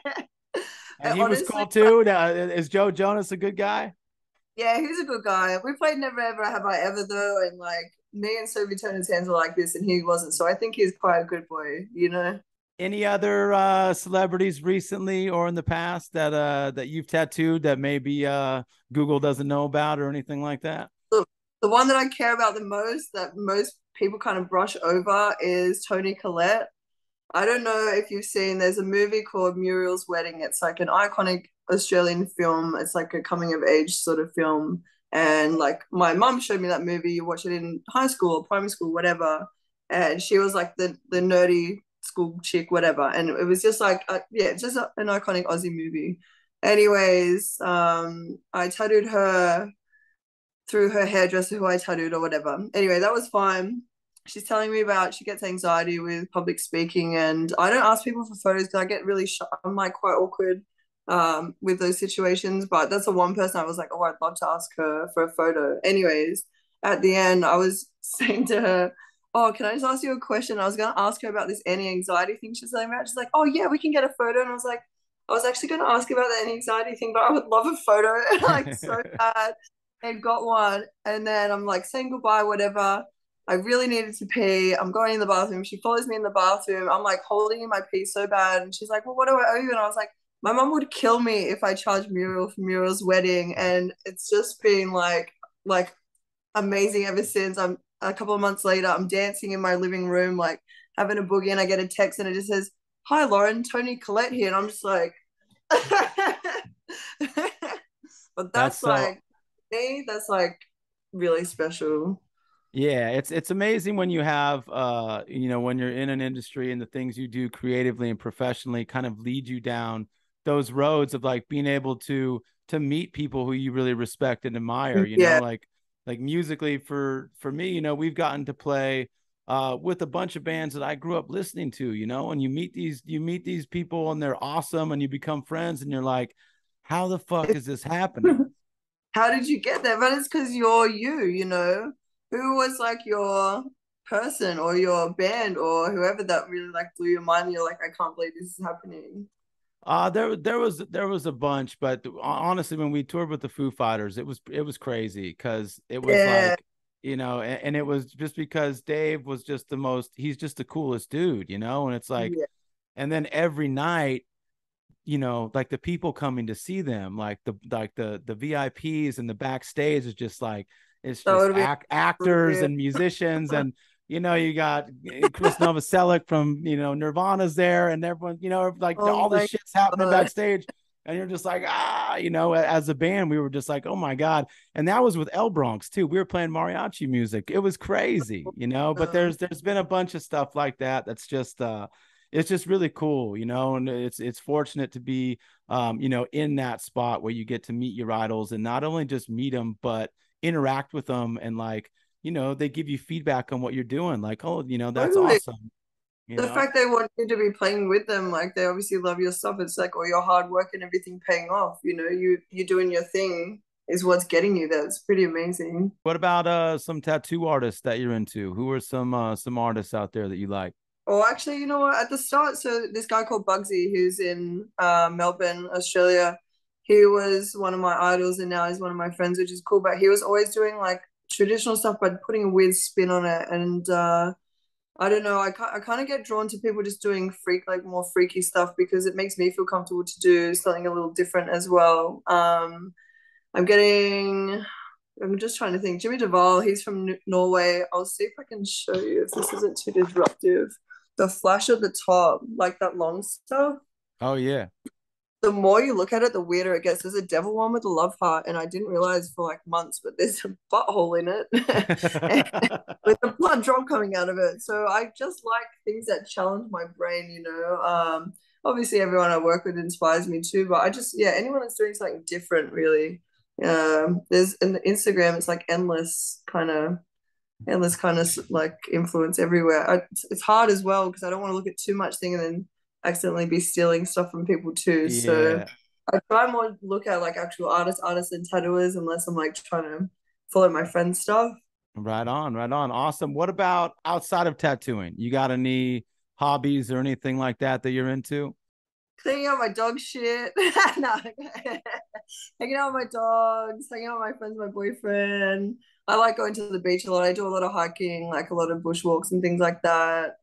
And And he was honestly, cool too. Now, is Joe Jonas a good guy? yeah, he's a good guy. We played Never Ever Have I Ever though, and like me and Sophie Turner's hands were like this, and he wasn't. So I think he's quite a good boy, you know. Any other uh, celebrities recently or in the past that uh, that you've tattooed that maybe uh, Google doesn't know about or anything like that? The, the one that I care about the most, that most people kind of brush over, is Toni Collette. I don't know if you've seen, there's a movie called Muriel's Wedding. It's like an iconic Australian film. It's like a coming of age sort of film. And like my mum showed me that movie. You watch it in high school or primary school, whatever. And she was like the, the nerdy school chick, whatever. And it was just like, uh, yeah, it's just a, an iconic Aussie movie. Anyways, um, I tattooed her through her hairdresser who I tattooed or whatever. Anyway, that was fine. She's telling me about she gets anxiety with public speaking, and I don't ask people for photos because I get really shy. I'm like quite awkward um, with those situations. But that's the one person I was like, oh, I'd love to ask her for a photo. Anyways, at the end, I was saying to her, oh, can I just ask you a question? I was gonna ask her about this anti-anxiety thing she's saying about. She's like, oh yeah, we can get a photo. And I was like, I was actually gonna ask about the anti-anxiety thing, but I would love a photo, like so bad. And got one, and then I'm like saying goodbye, whatever. I really needed to pee. I'm going in the bathroom. She follows me in the bathroom. I'm like holding in my pee so bad, and she's like, "Well, what do I owe you?" And I was like, "My mom would kill me if I charged Muriel for Muriel's wedding." And it's just been like, like amazing ever since. I'm a couple of months later. I'm dancing in my living room, like having a boogie, and I get a text, and it just says, "Hi, Lauren, Toni Collette here," and I'm just like, but That's that's so like me, that's like really special. Yeah, it's it's amazing when you have uh you know when you're in an industry and the things you do creatively and professionally kind of lead you down those roads of like being able to to meet people who you really respect and admire, you know, Yeah, like like musically for for me, you know, we've gotten to play uh with a bunch of bands that I grew up listening to, you know, and you meet these you meet these people and they're awesome and you become friends and you're like How the fuck is this happening? How did you get there? But it's because you're you, you know. Who was like your person or your band or whoever that really like blew your mind? You're like, I can't believe this is happening. Uh there there was there was a bunch, but honestly, when we toured with the Foo Fighters, it was it was crazy because it was Yeah, like, you know, and, and it was just because Dave was just the most, he's just the coolest dude, you know, and it's like, yeah, and then every night, you know, like the people coming to see them, like the like the the V I Ps and the backstage is just like, it's that just would be act actors real. and musicians, and you know, you got Chris Novoselic from, you know, Nirvana's there, and everyone, you know, like Oh all this my shit's happening God. backstage, and you're just like, ah, you know, as a band, we were just like, oh my god, and that was with El Bronx too. We were playing mariachi music. It was crazy, you know. But Um, there's there's been a bunch of stuff like that. That's just uh it's just really cool, you know, and it's it's fortunate to be, um, you know, in that spot where you get to meet your idols and not only just meet them, but interact with them, and like, you know, they give you feedback on what you're doing, like, oh, you know, that's totally. awesome, you The know. fact they want you to be playing with them, like they obviously love your stuff. It's like all your hard work and everything paying off. You know, you you doing your thing is what's getting you there. It's pretty amazing. What about uh some tattoo artists that you're into? Who are some uh some artists out there that you like? Or actually, you know what? At the start, so this guy called Bugsy, who's in uh, Melbourne, Australia, he was one of my idols, and now he's one of my friends, which is cool. But he was always doing like traditional stuff, but putting a weird spin on it. And uh, I don't know, I, I kind of get drawn to people just doing freak, like more freaky stuff because it makes me feel comfortable to do something a little different as well. Um, I'm getting, I'm just trying to think. Jimmy Duvall, he's from N- Norway. I'll see if I can show you if this isn't too disruptive. The flash at the top, like that long stuff. Oh yeah. The more you look at it, the weirder it gets. There's a devil one with a love heart, and I didn't realize for like months, but there's a butthole in it and with a blood drop coming out of it. So I just like things that challenge my brain, you know. Um, obviously, everyone I work with inspires me too, but I just, yeah, anyone that's doing something different, really. Um, there's an Instagram, it's like endless kind of endless kind of like influence everywhere. I, it's, it's hard as well because I don't want to look at too much thing and then accidentally be stealing stuff from people too. So Yeah. I try more to look at like actual artists, artists and tattooers unless I'm like trying to follow my friend's stuff. Right on, right on. Awesome. What about outside of tattooing? You got any hobbies or anything like that that you're into? Cleaning out my dog shit. No, hanging out with my dogs, hanging out with my friends, my boyfriend. I like going to the beach a lot. I do a lot of hiking, like a lot of bushwalks and things like that.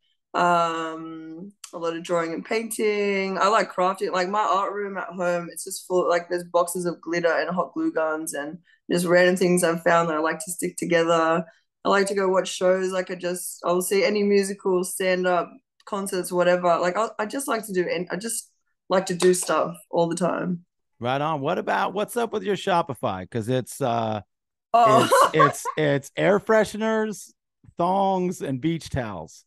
Um, a lot of drawing and painting. I like crafting. Like my art room at home, it's just full, like there's boxes of glitter and hot glue guns and just random things I've found that I like to stick together. I like to go watch shows. Like I just, I'll see any musical, stand up, concerts, whatever. Like I, I just like to do, and I just like to do stuff all the time. Right on. What about what's up with your Shopify? Because it's uh it's Oh, it's it's air fresheners, thongs, and beach towels.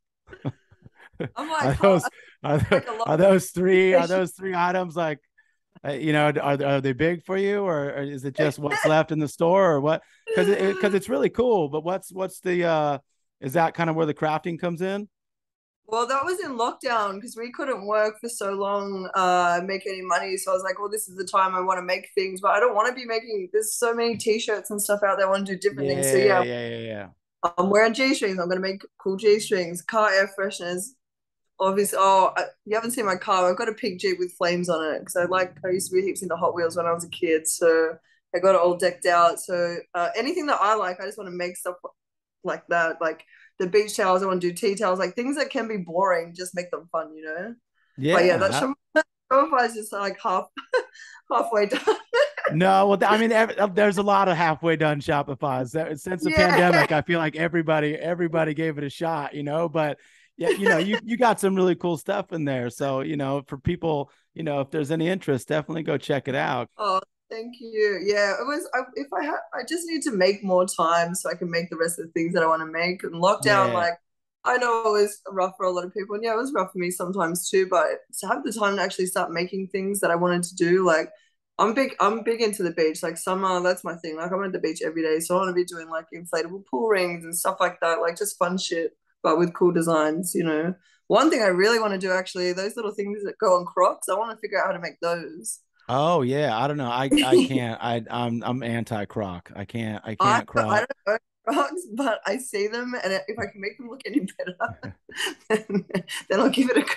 I'm like, Are huh, those are, like a lot are those three are of those three items like, uh, you know, are are they big for you, or, or is it just what's left in the store, or what? Because it because it's really cool. But what's what's the uh is that kind of where the crafting comes in? Well, that was in lockdown because we couldn't work for so long, uh, make any money. So I was like, well, this is the time I want to make things, but I don't want to be making, there's so many t-shirts and stuff out there. I want to do different things. So Yeah, yeah, yeah, yeah, yeah. I'm wearing G-strings. I'm going to make cool G-strings, car air fresheners. Obviously, oh, I, you haven't seen my car. I've got a pink Jeep with flames on it because I like, I used to be heaps into Hot Wheels when I was a kid. So I got it all decked out. So uh, anything that I like, I just want to make stuff like that. Like the beach towels, I want to do tea towels, like things that can be boring, just make them fun, you know? But yeah, that Yeah. Shopify is just like half halfway done. No, well, I mean, every, there's a lot of halfway done Shopify's. Since the Yeah. pandemic, I feel like everybody everybody gave it a shot, you know. But yeah, you know, you you got some really cool stuff in there. So, you know, for people, you know, if there's any interest, definitely go check it out. Oh, thank you. Yeah, it was. I, if I had, I just need to make more time so I can make the rest of the things that I want to make. And lockdown, Yeah, like, I know it was rough for a lot of people, and yeah, it was rough for me sometimes too. But to have the time to actually start making things that I wanted to do, like, I'm big. I'm big into the beach. Like summer, that's my thing. Like I'm at the beach every day, so I want to be doing like inflatable pool rings and stuff like that. Like just fun shit, but with cool designs. You know, one thing I really want to do actually, those little things that go on Crocs. I want to figure out how to make those. Oh yeah, I don't know. I I can't. I I'm I'm anti croc. I can't. I I can't I croc. don't own frogs, but I see them, and if I can make them look any better, then, then I'll give it a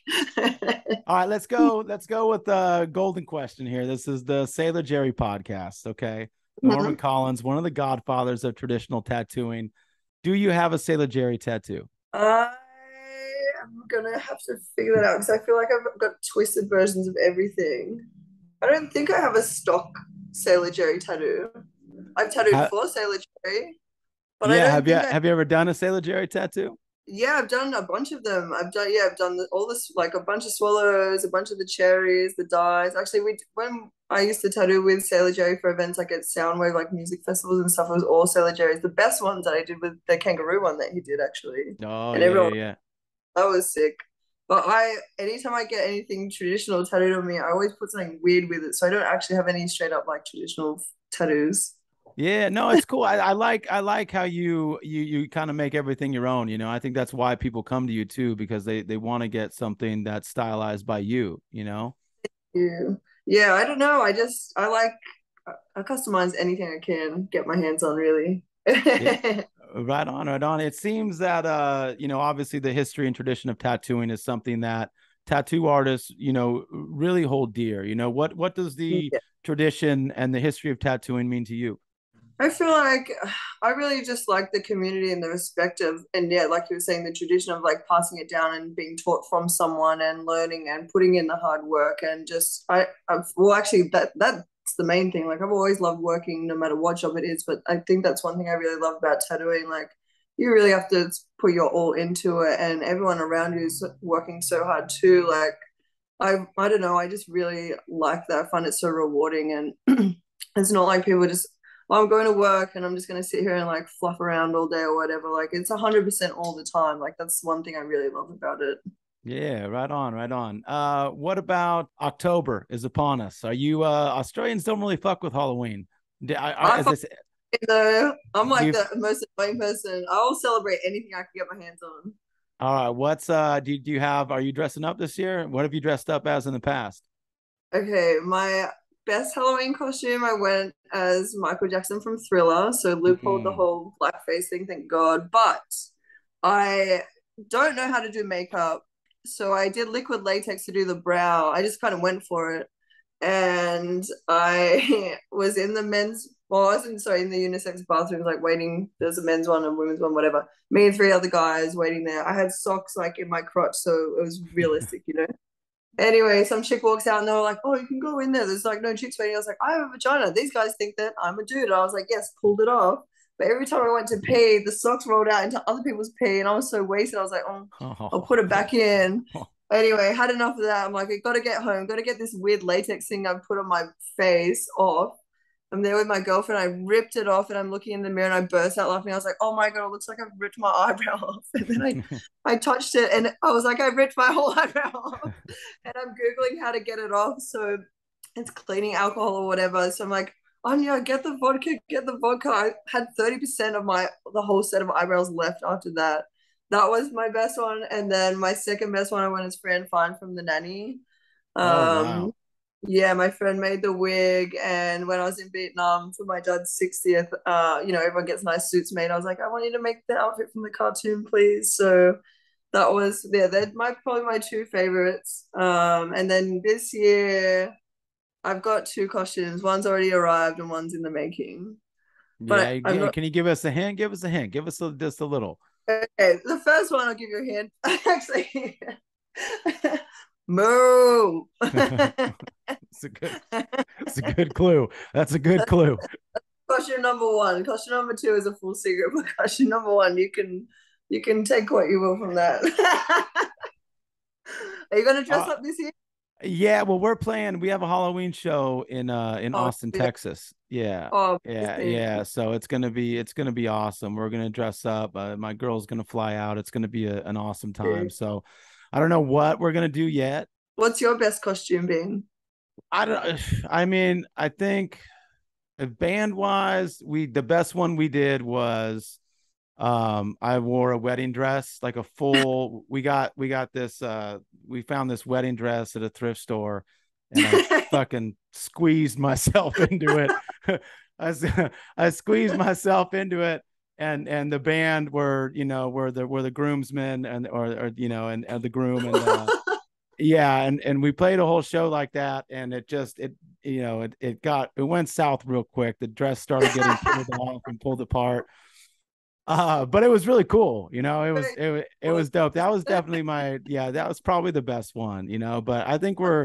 crack. All right, let's go. Let's go with the golden question here. This is the Sailor Jerry podcast. Okay, Norman Mhm. Collins, one of the godfathers of traditional tattooing. Do you have a Sailor Jerry tattoo? I am gonna have to figure that out because I feel like I've got twisted versions of everything. I don't think I have a stock Sailor Jerry tattoo. I've tattooed Ha- for Sailor Jerry, but I yeah, don't have you think I. have you ever done a Sailor Jerry tattoo? Yeah, I've done a bunch of them. I've done yeah, I've done the, all this like a bunch of swallows, a bunch of the cherries, the dyes. Actually, we when I used to tattoo with Sailor Jerry for events like at Soundwave, like music festivals and stuff, it was all Sailor Jerry's. The best ones that I did with the kangaroo one that he did actually, Oh and yeah, yeah, everyone yeah. that was sick. But I, anytime I get anything traditional tattooed on me, I always put something weird with it. So I don't actually have any straight up like traditional tattoos. Yeah, no, it's cool. I, I like I like how you you you kind of make everything your own. You know, I think that's why people come to you too, because they they want to get something that's stylized by you. You know. Yeah. Yeah, I don't know. I just I like I customize anything I can get my hands on, really. Yeah, right on, right on. It seems that uh, you know, obviously the history and tradition of tattooing is something that tattoo artists, you know, really hold dear. You know, what what does the Yeah. tradition and the history of tattooing mean to you? I feel like I really just like the community and the respect of, and yeah, like you were saying, the tradition of like passing it down and being taught from someone and learning and putting in the hard work and just I, I've well actually that that's the main thing. Like I've always loved working no matter what job it is, but I think that's one thing I really love about tattooing. Like you really have to put your all into it, and everyone around you is working so hard too. Like I I don't know, I just really like that. I find it so rewarding and it's not like people just well, I'm going to work and I'm just going to sit here and like fluff around all day or whatever. Like it's one hundred percent all the time. Like that's one thing I really love about it. Yeah, right on, right on. Uh, what about October is upon us? Are you uh Australians don't really fuck with Halloween? I, I, I as I fucking said, know. I'm do like you? the most annoying person. I'll celebrate anything I can get my hands on. All right, what's uh do, do you have are you dressing up this year? What have you dressed up as in the past? Okay, my best Halloween costume, I went as Michael Jackson from Thriller. So loopholed the Mm. whole blackface thing, thank God. But I don't know how to do makeup. So I did liquid latex to do the brow. I just kind of went for it. And I was in the men's, well, I wasn't, sorry, in the unisex bathrooms, like waiting. There's a men's one and women's one, whatever. Me and three other guys waiting there. I had socks like in my crotch, so it was realistic, you know. Anyway, some chick walks out and they were like, "Oh, you can go in there. There's like no chicks waiting." I was like, "I have a vagina." These guys think that I'm a dude. And I was like, "Yes," pulled it off. But every time I went to pee, the socks rolled out into other people's pee, and I was so wasted. I was like, "Oh, I'll put it back in." Anyway, had enough of that. I'm like, I gotta get home, gotta get this weird latex thing I put on my face off. I'm there with my girlfriend. I ripped it off and I'm looking in the mirror and I burst out laughing. I was like, oh my God, it looks like I've ripped my eyebrow off. And then I, I touched it and I was like, I ripped my whole eyebrow off. And I'm Googling how to get it off. So it's cleaning alcohol or whatever. So I'm like, Anya, get the vodka, get the vodka. I had thirty percent of my, the whole set of eyebrows left after that. That was my best one. And then my second best one, I went as Fran Fine from The Nanny. Oh Um, wow. yeah, my friend made the wig, and when I was in Vietnam for my dad's sixtieth, uh, you know, everyone gets nice suits made. I was like, I want you to make the outfit from the cartoon, please. So that was yeah, they're my probably my two favorites. Um, and then this year I've got two costumes. One's already arrived and one's in the making. Yeah, But I'm yeah. not Can you give us a hint? Give us a hint. Give us a, just a little. okay. The first one I'll give you a hint. Actually, moo. It's a good. It's a good clue. That's a good clue. Question number one. Question number two is a full secret, but question number one, you can you can take what you will from that. Are you gonna dress Uh, up this year? yeah. Well, we're playing. We have a Halloween show in uh in Oh, Austin, yeah. Texas. Yeah. Oh, Yeah, amazing. yeah. So it's gonna be it's gonna be awesome. We're gonna dress up. Uh, my girl's gonna fly out. It's gonna be a, an awesome time. So I don't know what we're gonna do yet. What's your best costume been? I don't. I mean, I think band wise, we the best one we did was um I wore a wedding dress, like a full we got we got this uh we found this wedding dress at a thrift store. and I fucking squeezed myself into it. I, I squeezed myself into it, and and the band were, you know, were the were the groomsmen, and or, or you know, and, and the groom, and uh yeah, and and we played a whole show like that, and it just it you know it it got it went south real quick. The dress started getting pulled off and pulled apart. Uh, but it was really cool, you know. It was it it was dope. That was definitely my yeah. That was probably the best one, you know. But I think we're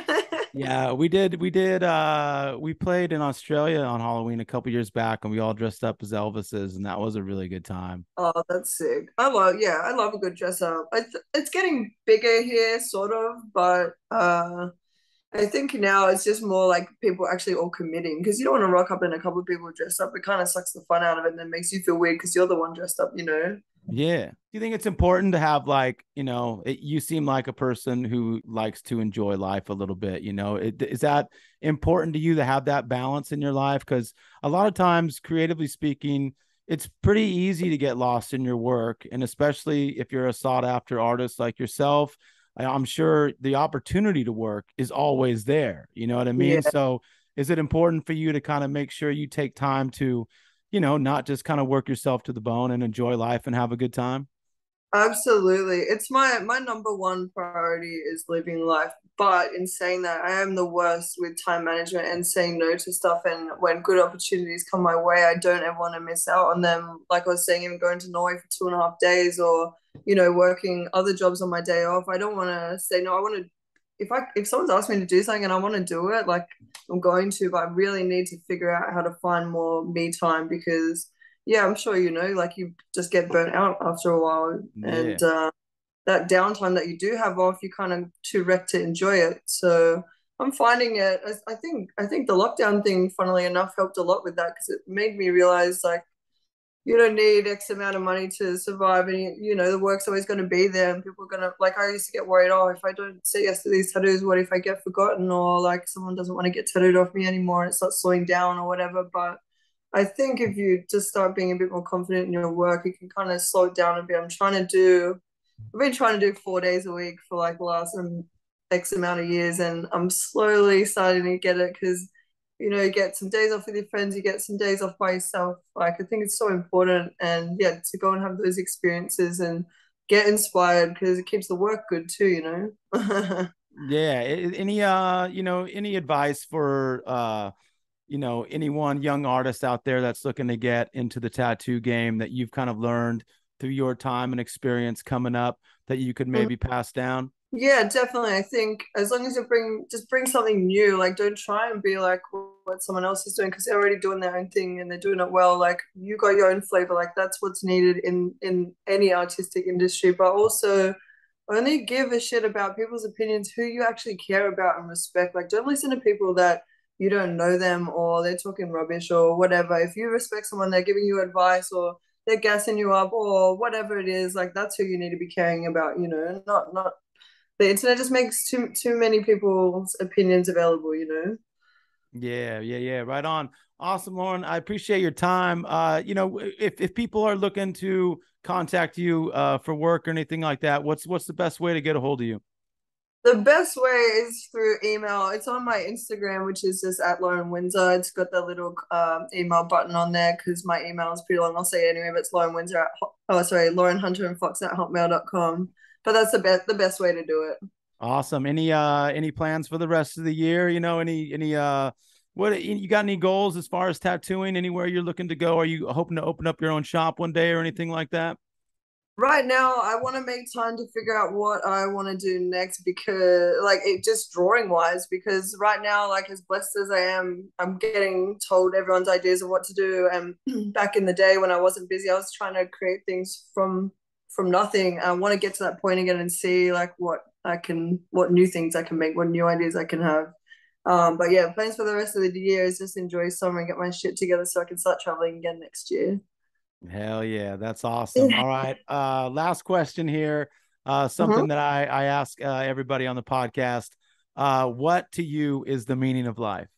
yeah, we did we did uh we played in Australia on Halloween a couple years back, and we all dressed up as Elvises, and that was a really good time. Oh, that's sick. I love, yeah, I love a good dress up. It's it's getting bigger here, sort of, but uh, I think now it's just more like people actually all committing because you don't want to rock up and a couple of people dressed up. It kind of sucks the fun out of it and then makes you feel weird because you're the one dressed up, you know? Yeah. Do you think it's important to have, like, you know, it, you seem like a person who likes to enjoy life a little bit, you know, it, is that important to you to have that balance in your life? Because a lot of times, creatively speaking, it's pretty easy to get lost in your work. And especially if you're a sought after artist like yourself, I- I'm sure the opportunity to work is always there. You know what I mean? Yeah. So is it important for you to kind of make sure you take time to, you know, not just kind of work yourself to the bone and enjoy life and have a good time? Absolutely. It's my my number one priority is living life. But in saying that, I am the worst with time management and saying no to stuff. And when good opportunities come my way, I don't ever want to miss out on them. Like I was saying, even going to Norway for two and a half days or, you know, working other jobs on my day off. I don't want to say no. I want to if I if someone's asked me to do something and I want to do it, like I'm going to, but I really need to figure out how to find more me time because yeah, I'm sure you know, like you just get burnt out after a while, Yeah. and uh, that downtime that you do have off, you kind of too wrecked to enjoy it. So I'm finding it. I, I think I think the lockdown thing, funnily enough, helped a lot with that because it made me realize like you don't need X amount of money to survive, and you, you know the work's always going to be there, and people are going to like. I used to get worried, oh, if I don't say yes to these tattoos, what if I get forgotten, or like someone doesn't want to get tattooed off me anymore, and it starts slowing down or whatever. But I think if you just start being a bit more confident in your work, you can kind of slow it down a bit. I'm trying to do, I've been trying to do four days a week for like the last um, X amount of years, and I'm slowly starting to get it because, you know, you get some days off with your friends, you get some days off by yourself. Like, I think it's so important, and yeah, to go and have those experiences and get inspired because it keeps the work good too, you know? Yeah. Any, uh, you know, any advice for, uh, you know, anyone young artist out there that's looking to get into the tattoo game that you've kind of learned through your time and experience coming up that you could maybe pass down? Yeah, definitely. I think as long as you bring just bring something new, like don't try and be like what someone else is doing because they're already doing their own thing and they're doing it well. Like you got your own flavor. Like that's what's needed in in any artistic industry. But also only give a shit about people's opinions who you actually care about and respect. Like don't listen to people that you don't know them or they're talking rubbish or whatever. If you respect someone, they're giving you advice or they're gassing you up or whatever it is, like that's who you need to be caring about, you know, not not the internet just makes too too many people's opinions available, you know. Yeah, yeah, yeah. Right on. Awesome, Lauren. I appreciate your time. Uh, you know, if if people are looking to contact you uh for work or anything like that, what's what's the best way to get a hold of you? The best way is through email. It's on my Instagram, which is just at Lauren Winzer. It's got the little um, email button on there because my email is pretty long. I'll say it anyway, but it's Lauren Winzer at oh sorry, Lauren Hunter and Fox at hotmail dot com. But that's the best the best way to do it. Awesome. Any uh any plans for the rest of the year? You know, any any uh what you got any goals as far as tattooing? Anywhere you're looking to go? Are you hoping to open up your own shop one day or anything like that? Right now, I want to make time to figure out what I want to do next because, like, it just drawing wise, because right now, like, as blessed as I am, I'm getting told everyone's ideas of what to do. And back in the day when I wasn't busy, I was trying to create things from from nothing. I want to get to that point again and see like what I can, what new things I can make, what new ideas I can have. Um, but yeah, plans for the rest of the year is just enjoy summer and get my shit together so I can start traveling again next year. Hell yeah, that's awesome. All right. Uh last question here. Uh Mhm. something that I I ask uh, everybody on the podcast. Uh what to you is the meaning of life?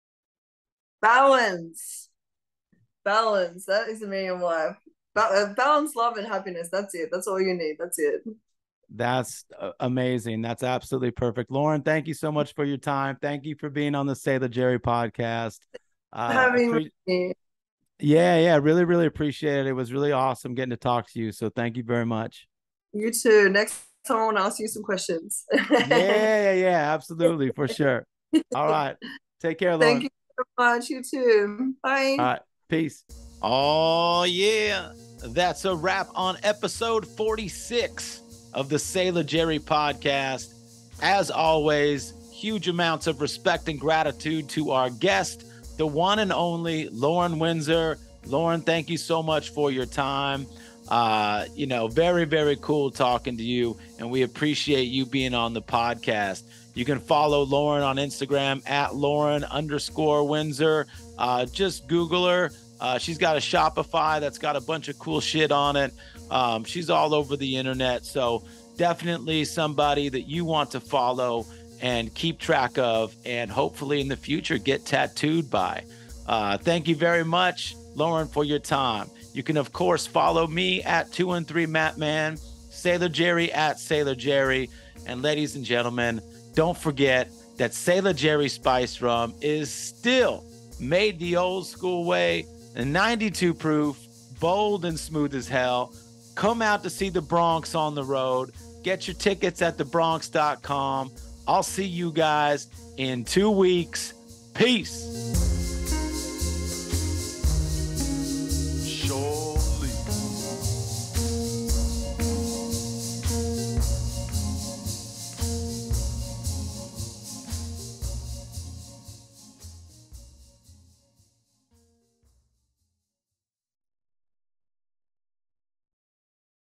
Balance. Balance. That is the meaning of life. Ba- uh, balance, love, and happiness. That's it. That's all you need. That's it. That's uh, amazing. That's absolutely perfect. Lauren, thank you so much for your time. Thank you for being on the Say the Jerry podcast. Uh, Having appre- me. yeah, yeah, really, really appreciate it. It was really awesome getting to talk to you. So thank you very much. You too. Next time I want to ask you some questions. Yeah, yeah, yeah, absolutely, for sure. All right. Take care, Thank Lauren. you so much. You too. Bye. All right. Peace. Oh, yeah. That's a wrap on episode forty-six of the Sailor Jerry podcast. As always, huge amounts of respect and gratitude to our guest, the one and only Lauren Winzer. Lauren, thank you so much for your time. Uh, you know, very, very cool talking to you, and we appreciate you being on the podcast. You can follow Lauren on Instagram at Lauren underscore Winzer. Uh, just Google her. Uh, she's got a Shopify that's got a bunch of cool shit on it. Um, she's all over the internet. So definitely somebody that you want to follow and keep track of, and hopefully in the future get tattooed by. Uh, thank you very much, Lauren, for your time. You can, of course, follow me at two and three Matt Man, Sailor Jerry at Sailor Jerry. And ladies and gentlemen, don't forget that Sailor Jerry Spice Rum is still made the old school way, ninety-two proof, bold and smooth as hell. Come out to see the Bronx on the road. Get your tickets at the bronx dot com. I'll see you guys in two weeks. Peace.